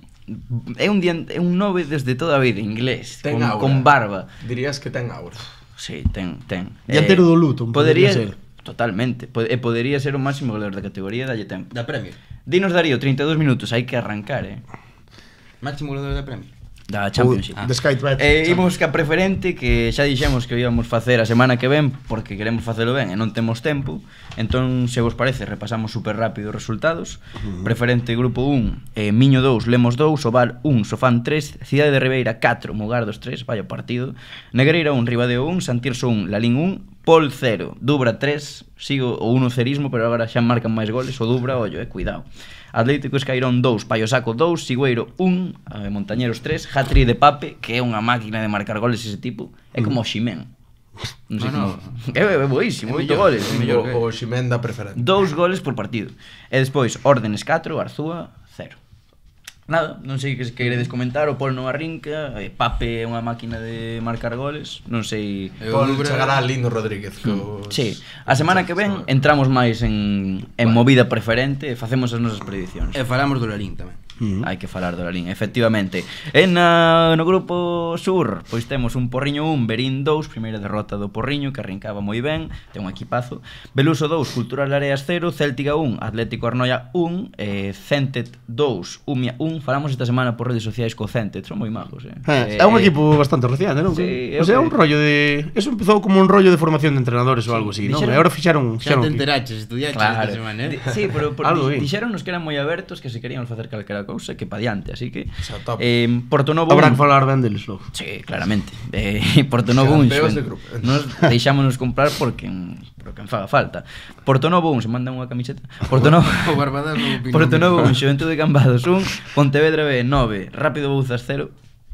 é un dian, é un nove desde toda a vida inglés, Ten con, aura. con barba. Dirías que ten aura. Sí, ten, ten. Dianteiro do Luton, Podería podería ser. Totalmente. Pod e podería ser o máximo goleador da categoría, dalle tempo. Da Premier. Dinos Darío, treinta e dous minutos, hai que arrancar, eh. Máximo goleador da Premier. Da Championship. The Sky Bet. Eh, imos ca preferente que xa dixemos que o íbamos facer a semana que ven porque queremos facelo ben e non temos tempo. Entón, se vos parece, repasamos super rápido os resultados. Uh -huh. Preferente grupo un, eh, Miño dous, Lemos dous, Oval un, Sofán tres, Cidade de Ribeira catro, Mugardos tres, vaya partido. Negreira un, Ribadeo un, Santirso un, Lalín un, Pol cero, Dubra tres, sigo o uno cerismo, pero agora xa marcan máis goles o Dubra, ollo, eh, cuidado. Atlético Escairón dous, Paiosaco dous, Sigüeiro un, eh, Montañeros tres, Hatri de Pape, que é unha máquina de marcar goles ese tipo, é como o Ximén. Non sei No, como... É, é boísimo, É oito mellor, goles. é mellor. O, o Ximenda preferente. Dous goles por partido. E despois, Órdenes catro, Arzúa cero. Nada, non sei que se queredes comentar, o Pol non arrinca, eh, Pape é unha máquina de marcar goles, non sei... E o Pol Dubra- chegará Lino Rodríguez cos... Sí, a semana que ven entramos máis en, en movida preferente e facemos as nosas predicións. E falamos do Lalín tamén. Uh -huh. Hai que falar do Lalín, efectivamente. E na, no grupo sur, pois temos un Porriño un, Berín dous, primeira derrota do Porriño, que arrancaba moi ben, ten un equipazo. Beluso dous, Cultural Areas cero, Céltica un, Atlético Arnoia un, eh, Centet dous, Umia un. Falamos esta semana por redes sociais co Centet, son moi majos, eh. Eh, é un equipo bastante reciente, non? Sí, O sea, é un rollo de... Eso empezou como un rollo de formación de entrenadores ou algo así, non? dixeron- E agora fixaron... Xa fixeron te aquí. enteraches, estudiaches Claro. esta semana, eh? Di- Sí, pero por, Algo di, aí. dixeronnos que eran moi abertos, que se queríamos facer calquera cousa, que pa diante, así que Xa, top. eh, Portonovo Habrá un- que falar ben deles logo. Sí, claramente. Eh, Portonovo un Campeóns xen- de grupo. nos deixámonos comprar porque porque en faga falta. Portonovo un, se manda unha camiseta. Portonovo O Barbadas non opina. Portonovo un, Xuventude de Cambados un, Pontevedra B nove, Rápido Bouzas cero,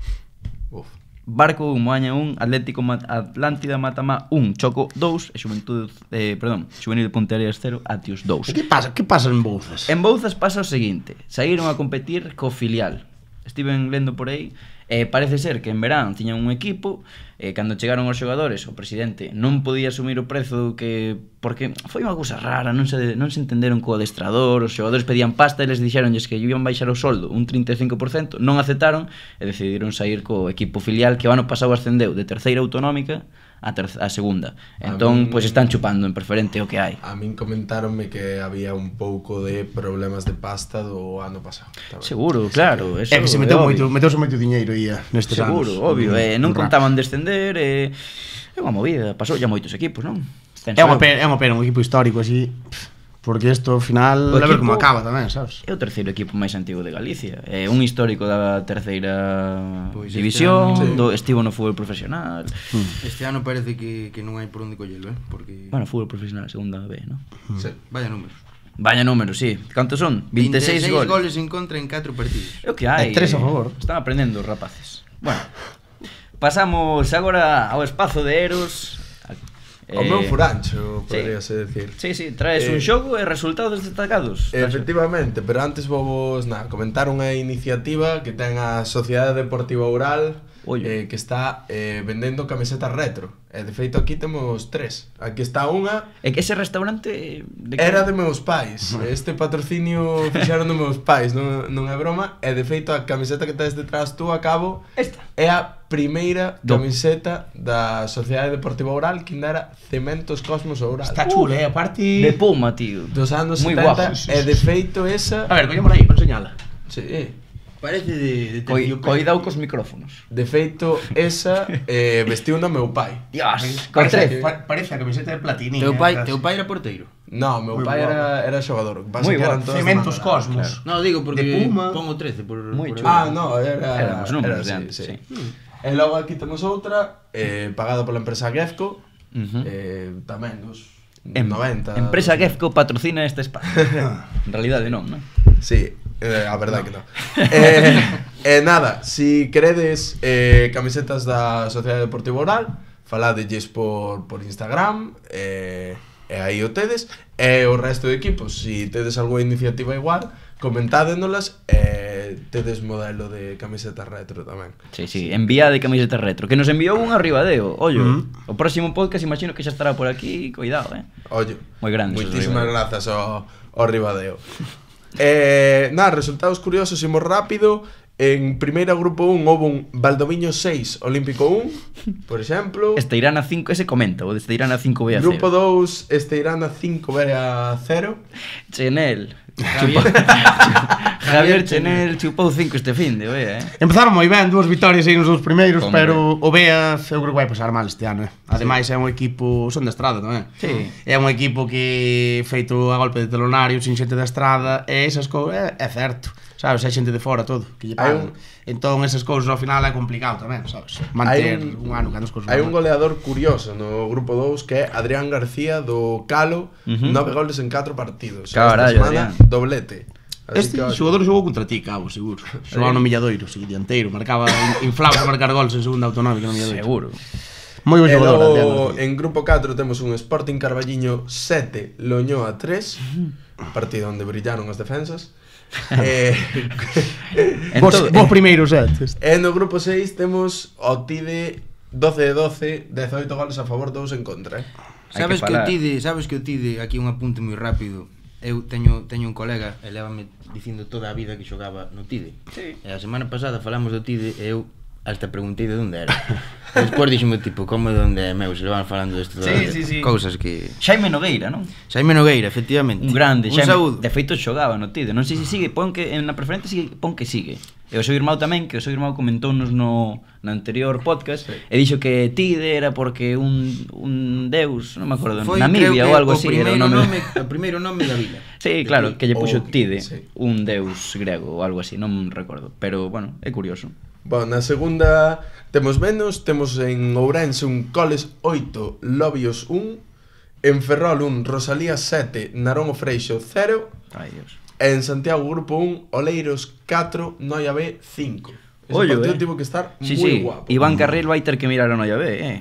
Uf. Barco un, Moaña un, Atlético Mat Atlántida Matamá un, Choco dous, e Xuventude, eh, perdón, Xuvenil de Ponteareas cero, Atios dous. E que pasa? Que pasa en Bouzas? En Bouzas pasa o seguinte, saíron a competir co filial. Estiven lendo por aí, e parece ser que en verán tiñan un equipo, e cando chegaron os xogadores, o presidente non podía asumir o prezo que porque foi unha cousa rara, non se non se entenderon co adestrador, os xogadores pedían pasta e les dixeronlles que iban baixar o soldo un trinta e cinco por cento, non aceptaron e decidiron sair co equipo filial que o ano pasado ascendeu de terceira autonómica a, terce, a segunda. Entón, min- pois están chupando en preferente o que hai. A min comentáronme que había un pouco de problemas de pasta do ano pasado. tamén. Seguro, claro, eso É que se meteu é moito, obvio. meteuse moito diñeiro aí nestes anos. Seguro, obvio, eh, non Rap. contaban descender, eh, é unha movida, pasou ya moitos equipos, non? É unha pena, é unha pena, un equipo histórico así. Porque isto ao final, O a ver equipo- como acaba tamén, sabes? É o terceiro equipo máis antigo de Galicia. É un histórico da terceira Pois división, este ano- do, estivo no fútbol profesional. Este ano parece que, que non hai por onde collelo, eh? Porque... Bueno, fútbol profesional, segunda B, ¿no? Sí. Vaya números. Vaya número, sí. Cantos son? veintiséis goles. goles en contra en catro partidos. É o que hai. E tres a favor. Están aprendendo os rapaces. Bueno, pasamos agora ao espazo de Eros. O meu furancho, poderíase decir. Sí, sí, traes Eh, un xogo e resultados destacados. Efectivamente, pero antes vos na, comentar unha iniciativa que ten a Sociedade Deportiva Oural, eh, que está eh, vendendo camisetas retro. E de feito aquí temos tres. Aquí está unha. É que ese restaurante de que... Era de meus pais. Este patrocinio fixeron de meus pais, non, non é broma. E de feito a camiseta que tes detrás tú a cabo Esta. é a primeira Do- camiseta da Sociedade Deportiva Oural, que ainda era Cementos Cosmos Oural. Está chula, eh, a parte... de Puma, tío. Dos anos Moi setenta. guapa. E de feito esa... A ver, collemos aí, para enseñala. Sí. Parece de, de Coi, terciopelo. coidado cos micrófonos. De feito, esa eh, vestiu na meu pai. Dios, con Parece, trece. pa- parece a camiseta de Platini. Teu eh, pai, atrás. teu pai era porteiro. No, meu Moi pai guapo. era, era xogador. O que pasa Moi que eran guapo. todos Cementos de Málaga, Cosmos. claro. No, digo porque De Puma. pongo trece por... Moi por chulo. Ah, no, era... Eran os números era de así, antes, sí. E logo aquí temos outra, eh, pagada pola empresa Gefco, Ujú. eh, tamén dos Em- noventa. Empresa Gefco patrocina este espacio. En realidade non, non? Sí, eh, a verdade que non. Eh, eh, nada, si queredes eh, camisetas da Sociedade Deportiva Oral, faladelles por, por Instagram, eh, e aí o tedes. E o resto de equipos, si tedes algunha iniciativa igual, comentádenoslas, e tedes modelo de camiseta retro tamén. Sí, sí, enviade camiseta retro. Que nos enviou un arribadeo. Ollo, Mm. o próximo podcast imagino que xa estará por aquí. Cuidado, eh. Ollo, Moi grandes os moitísimas Ribadeo. grazas ao, ao Ribadeo. eh, nada, resultados curiosos, imos rápido. En primeira grupo un houve un Valdoviño seis, Olímpico un, por exemplo. Esteirana cinco, ese comenta, o de Esteirana cinco B a cero. Grupo dous, Esteirana cinco B a cero. Chenel. Javier, Javier Chenel chupou cinco este fin de, oe, eh. Empezaron moi ben, dúas vitorias aí nos dous primeiros, Hombre. pero o Beas eu creo que vai pasar mal este ano, eh. Ademais é un equipo, son de Estrada tamén. Sí. É un equipo que feito a golpe de telonario, sin xente da Estrada, e esas cousas, é, é certo, sabes, hai xente de fora todo, que lle Hai pagan. un- Entón esas cousas ao final é complicado tamén, sabes, manter Hai un, un ano cando as cousas Hai van un mal. goleador curioso no grupo dous, que é Adrián García do Calo, Ujú. nove goles en catro partidos. Carallo, Esta semana, Adrián. doblete. Así Este que, oye, xogador xogou contra ti, cabo, seguro. Xogaba no Milladoiro, sí, dianteiro, marcaba inflaba a marcar gols en segunda autonómica no Milladoiro. Seguro. Moi bo E xogador, logo, Adrián García. en grupo catro temos un Sporting Carballiño sete, Loñoa tres, partido onde brillaron as defensas. e, En Vos, todo- vos primeiros sets. e no grupo seis temos o Tide doce de doce, dezoito goles a favor, dous en contra. Eh? Hai Sabes que que, o falar. Tide, sabes que o Tide, aquí un apunte moi rápido. Eu teño teño un colega, e lévame dicindo toda a vida que xogaba no Tide. Sí. E a semana pasada falamos do Tide e eu hasta preguntei de onde era. E despois dixeme tipo, como de onde é meu, se le van falando desto toda a Sí, vida. sí, sí. Cousas que Xaime Nogueira, non? Xaime Nogueira, efectivamente. Un grande, Un Xaime. saúdo. De feito xogaba no Tide. Non sei se sigue, pon que en na preferente sigue, pon que sigue. E o seu irmão tamén, que o seu irmão comentounos no, no anterior podcast, sí. E dixo que Tide era porque un, un deus, non me acordo, Foi, Namibia creo ou que, algo o así, era o primeiro nome. nome, o primeiro nome da vila. Sí, claro, que lle puxo O- Tide, sí. un deus grego ou algo así, non recordo, pero bueno, é curioso. Bueno, na segunda temos menos, temos en Ourense un Coles oito, Lobios un, en Ferrol un, Rosalía sete, Narón o Freixo cero, Ai, Dios. e en Santiago grupo un, Oleiros catro, Noia B cinco. Ese Ollo, partido eh. tivo que estar Sí, moi sí, guapo. Iván Carril vai ter que mirar a Noia B, eh.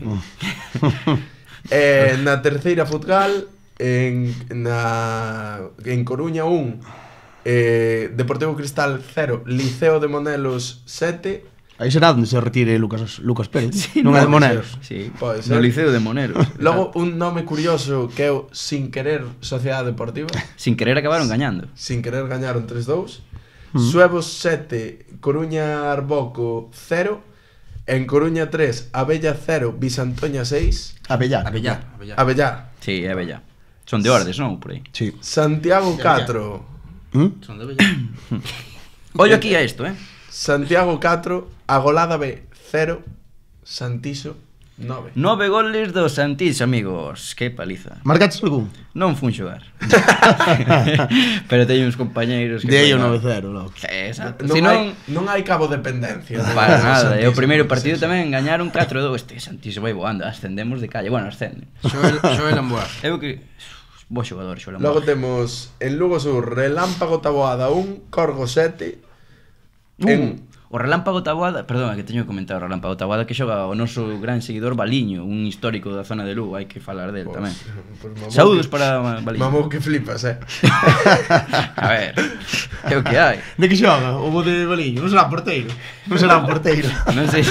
Eh, na terceira Futgal, en, na, en Coruña un, eh, Deportivo Cristal cero, Liceo de Monelos sete. Aí será onde se retire Lucas, Lucas Pérez, Sí, non é de pode Moneros. Sí, Pode no ser. Liceo de Moneros. Logo, un nome curioso que é o Sin Querer Sociedade Deportiva. Sin querer acabaron gañando. Sin Querer gañaron tres dous. Suevos sete, Coruña Arboco cero. En Coruña tres, Abella cero, Bisantoña seis. Abellar. Abellá, Abellá. Abellá. Sí, é bella. Son de Ordes, non? Por aí. Sí. Santiago catro. ¿Mm? Son de Abellá. Ollo aquí a isto, eh. Santiago catro, Agolada B cero, Santiso Nove. Nove goles do Santís, amigos. Que paliza. Marcaches algún? Non fun xogar. Pero teño uns compañeiros que... De aí o fueron- nove cero, loco. Exacto. Non, Si hai, non... non hai cabo dependencia. de- Para do nada, e o Santísimo, primeiro que partido sexa. tamén gañaron catro a dous. Este Santís vai voando, ascendemos de calle. Bueno, ascende. Xoel, Xoel Amboa. Eu que... Bo xogador, Xoel Logo Amor. temos en Lugo Sur Relámpago Taboada un, Corgo sete. Uh, En o Relámpago Taboada, perdón, que teño que comentar o Relámpago Taboada que xoga o noso gran seguidor Baliño, un histórico da zona de Lugo, hai que falar del tamén. pues, mamou Saúdos que- para Baliño. Mamou que flipas, eh. A ver, é o que hai. De que xoga? O bo de Baliño? Non será porteiro? Non será un porteiro? Non sei.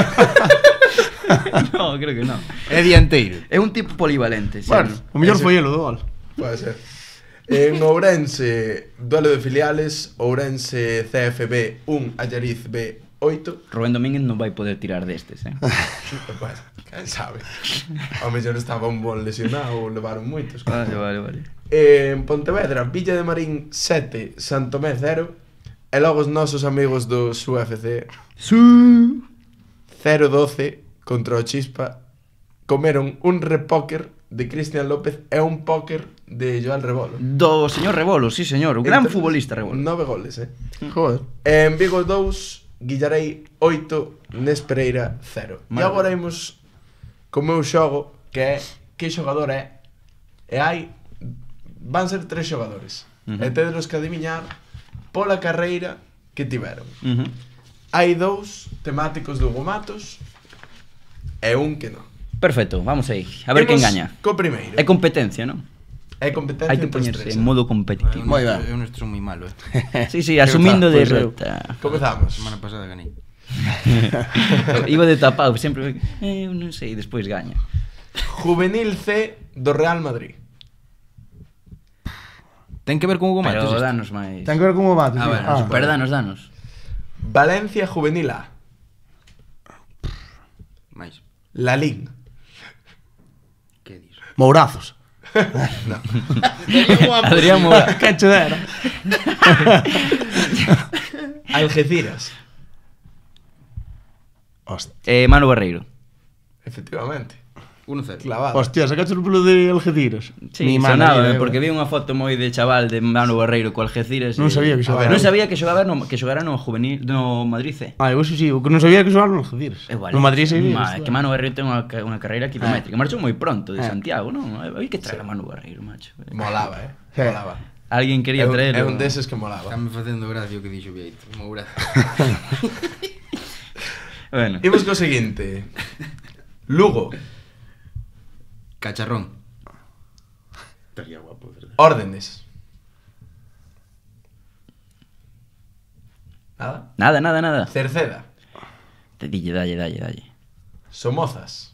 No, creo que non. É dianteiro. É un tipo polivalente, sí. Bueno, o mellor Ese- foi el o do gol. Puede ser. En Ourense, duelo de filiales, Ourense C F B un, Allariz B oito. Rubén Domínguez non vai poder tirar destes, eh. Pues, quen sabe. Ao mellor estaba un bon lesionado ou levaron moitos. Vale, vale, vale. En Pontevedra, Villa de Marín sete, Santomé cero. E logo os nosos amigos do S U F C cero doce contra o Chispa comeron un repóker de Cristian López e un póker de Joel Rebolo. Do señor Rebolo, sí señor, o gran Entonces, futbolista Rebolo. Nove goles, eh. Joder. En Vigo dous, Guillarei oito, Nes Pereira cero. E Maravilla. agora imos co meu xogo, que é que xogador é. E hai van ser tres xogadores. Uh -huh. E tedelos que adiviñar pola carreira que tiveron. Uh -huh. Hai dous temáticos do Hugo Matos e un que non. Perfecto, vamos aí. A ver quen Imos gaña. Co primeiro. É competencia, non? É competencia Hai que entre os poñerse tres, en eh. modo competitivo. Moi ben. Eu nuestro son moi malo, eh. Sí, sí, asumindo Pois eu. derrota. Comezamos. Semana pasada ganei. Iba de tapado, sempre eh, eu non sei, despois gaña. Juvenil C do Real Madrid. Ten que ver con Hugo Matos Pero isto? danos máis. Ten que ver con o Matos. Ah, tío. bueno, Ah. Pero danos, danos. Valencia Juvenil A. Mais. Lalín. Que dis? Mourazos. Adrián Mora. Que chudera. Algeciras. Hostia. Eh, Manu Barreiro. Efectivamente. uno cero. Clavado. Hostia, sacaste o pelo de Algeciras. Sí, Mi mano, sonaba, eh, porque vi unha foto moi de chaval de Manu Barreiro co Algeciras. Non e- sabía que xogaba. Non sabía que xogaba no, que xogara no juvenil, no Madrid C. Ah, eu eso sí, o que non sabía que xogaron no Algeciras. É vale. No Madrid sí. Ma, que Manu Barreiro ten unha, ca- unha carreira kilométrica. Marchou moi pronto de Eh. Santiago, non? Hai que traer a Manu Barreiro, macho. Molaba, eh. Sí. Molaba. Alguén quería É un, traerlo. é un deses que molaba. Estame facendo gracia o que dixo Vieito. Mourazo. Bueno. Imos co seguinte. Lugo. Cacharrón. Estaría guapo, verdad. Órdenes. Nada. Nada, nada, nada. Cerceda. Te dille, dalle, dalle, dalle. Somozas.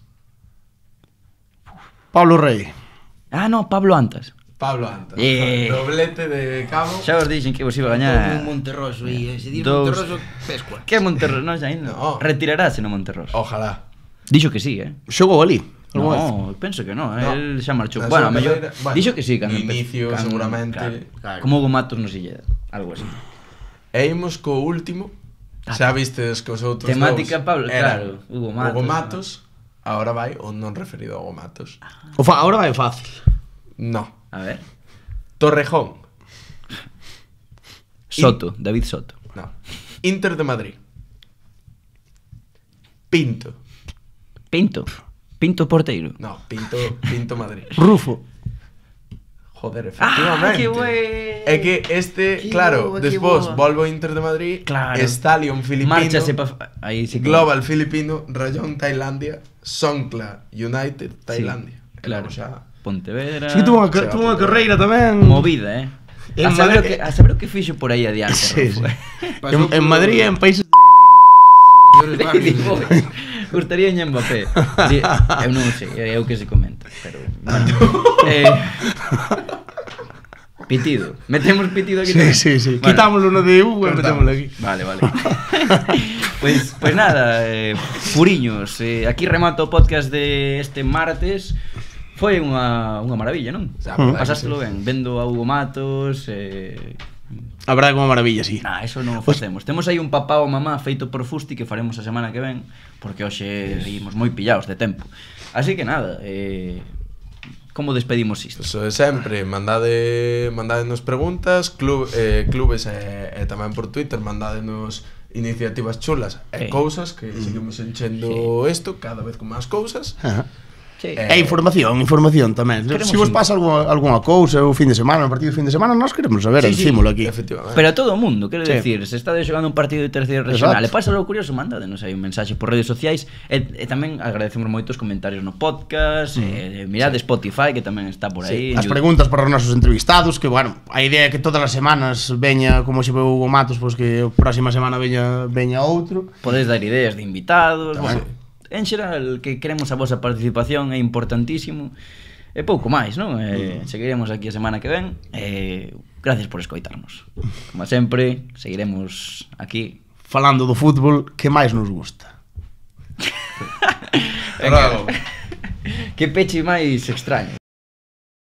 Pablo Rey. Ah, no, Pablo Antas. Pablo Anta. Eh. Doblete de Cabo. Xa os dixen que vos iba a Un gañar. Monterroso e se dir Dous. Monterroso pescua. Que Monterroso? Non, xa ainda. No. Retirarase no Monterroso. Ojalá. Dixo que sí, eh. Xogou ali. algunha vez. No, penso que no, No. el xa marchou. Na Bueno, súa a mellor carreira- bueno, dixo que sí, cando no empe- inicio, cando- seguramente. Claro. Como Hugo Matos no Silleda, algo así. E imos co último. Xa vistes que os outros Temática, dous Pablo, eran claro, Hugo Matos. Hugo Matos. Ahora vai o non referido a Hugo Matos. O fa, ahora vai fácil. No. A ver. Torrejón. Soto, David Soto. No. Inter de Madrid. Pinto. Pinto. Pinto porteiro. No, Pinto, Pinto Madrid. Rufo. Joder, efectivamente. Ah, que güey. É que este, Que claro, boa, que despois boa. volvo ao Inter de Madrid, Claro. Stallion filipino, Márchase pa... Aí sí que... Global filipino, Rayón Tailandia, Songkla United Tailandia. Sí, claro. E logo xa- Pontevedra... Sí, tuvo unha, Se va tuvo unha por- carreira tamén. Movida, eh. En A saber, o Madrid- que, a saber o que fixo por aí adiante. Sí, sí. Rufo, eh. En, en Madrid e en países Peores barrios. Digo, gustaría en Mbappé. Di- Eu non sei, é o que se comenta, pero bueno. eh, pitido. Metemos pitido aquí. Sí, tamén? sí, sí. Bueno, Quitámoslo no de Hugo e cortamos. metémoslo aquí. Vale, vale. Pues, pues nada, eh, furiños, eh, aquí remato o podcast de este martes. Foi unha, unha maravilla, non? Xa, verdad que Pasástelo sí. ben, vendo a Hugo Matos, eh, A verdade como maravilla, sí. Nah, eso non o facemos. Temos aí un papá ou mamá feito por Fusti que faremos a semana que ven, porque hoxe ímos moi pillados de tempo. Así que nada, eh, como despedimos isto? Eso de sempre, mandade, mandadenos preguntas, club, eh, clubes e, e tamén por Twitter, mandadenos iniciativas chulas e Sí. cousas que seguimos enchendo isto cada vez con máis cousas. Ajá. Sí. E información, información tamén. Queremos Se vos in- pasa algunha, algunha cousa o fin de semana, o partido de fin de semana, nós queremos saber, Sí, sí. dicímolo aquí. Efectivamente. Pero a todo o mundo, quero Sí. decir, se está xogando un partido de terceira regional Exacto. e pasa algo curioso, mandadenos aí un mensaxe por redes sociais e, e tamén agradecemos moito os comentarios no podcast, mm. e, mirade sí. Spotify que tamén está por aí. Sí, as preguntas para os nosos entrevistados, que, bueno, a idea é que todas as semanas veña, como se veu Hugo Matos, pois que a próxima semana veña, veña outro. Podedes dar ideas de invitados, Tamén. bueno, en xeral que queremos a vosa participación é importantísimo. E pouco máis, non? Eh, seguiremos aquí a semana que ven. Eh, gracias por escoitarnos. Como sempre, seguiremos aquí. Falando do fútbol, que máis nos gusta. Bravo. Que peche máis extraño.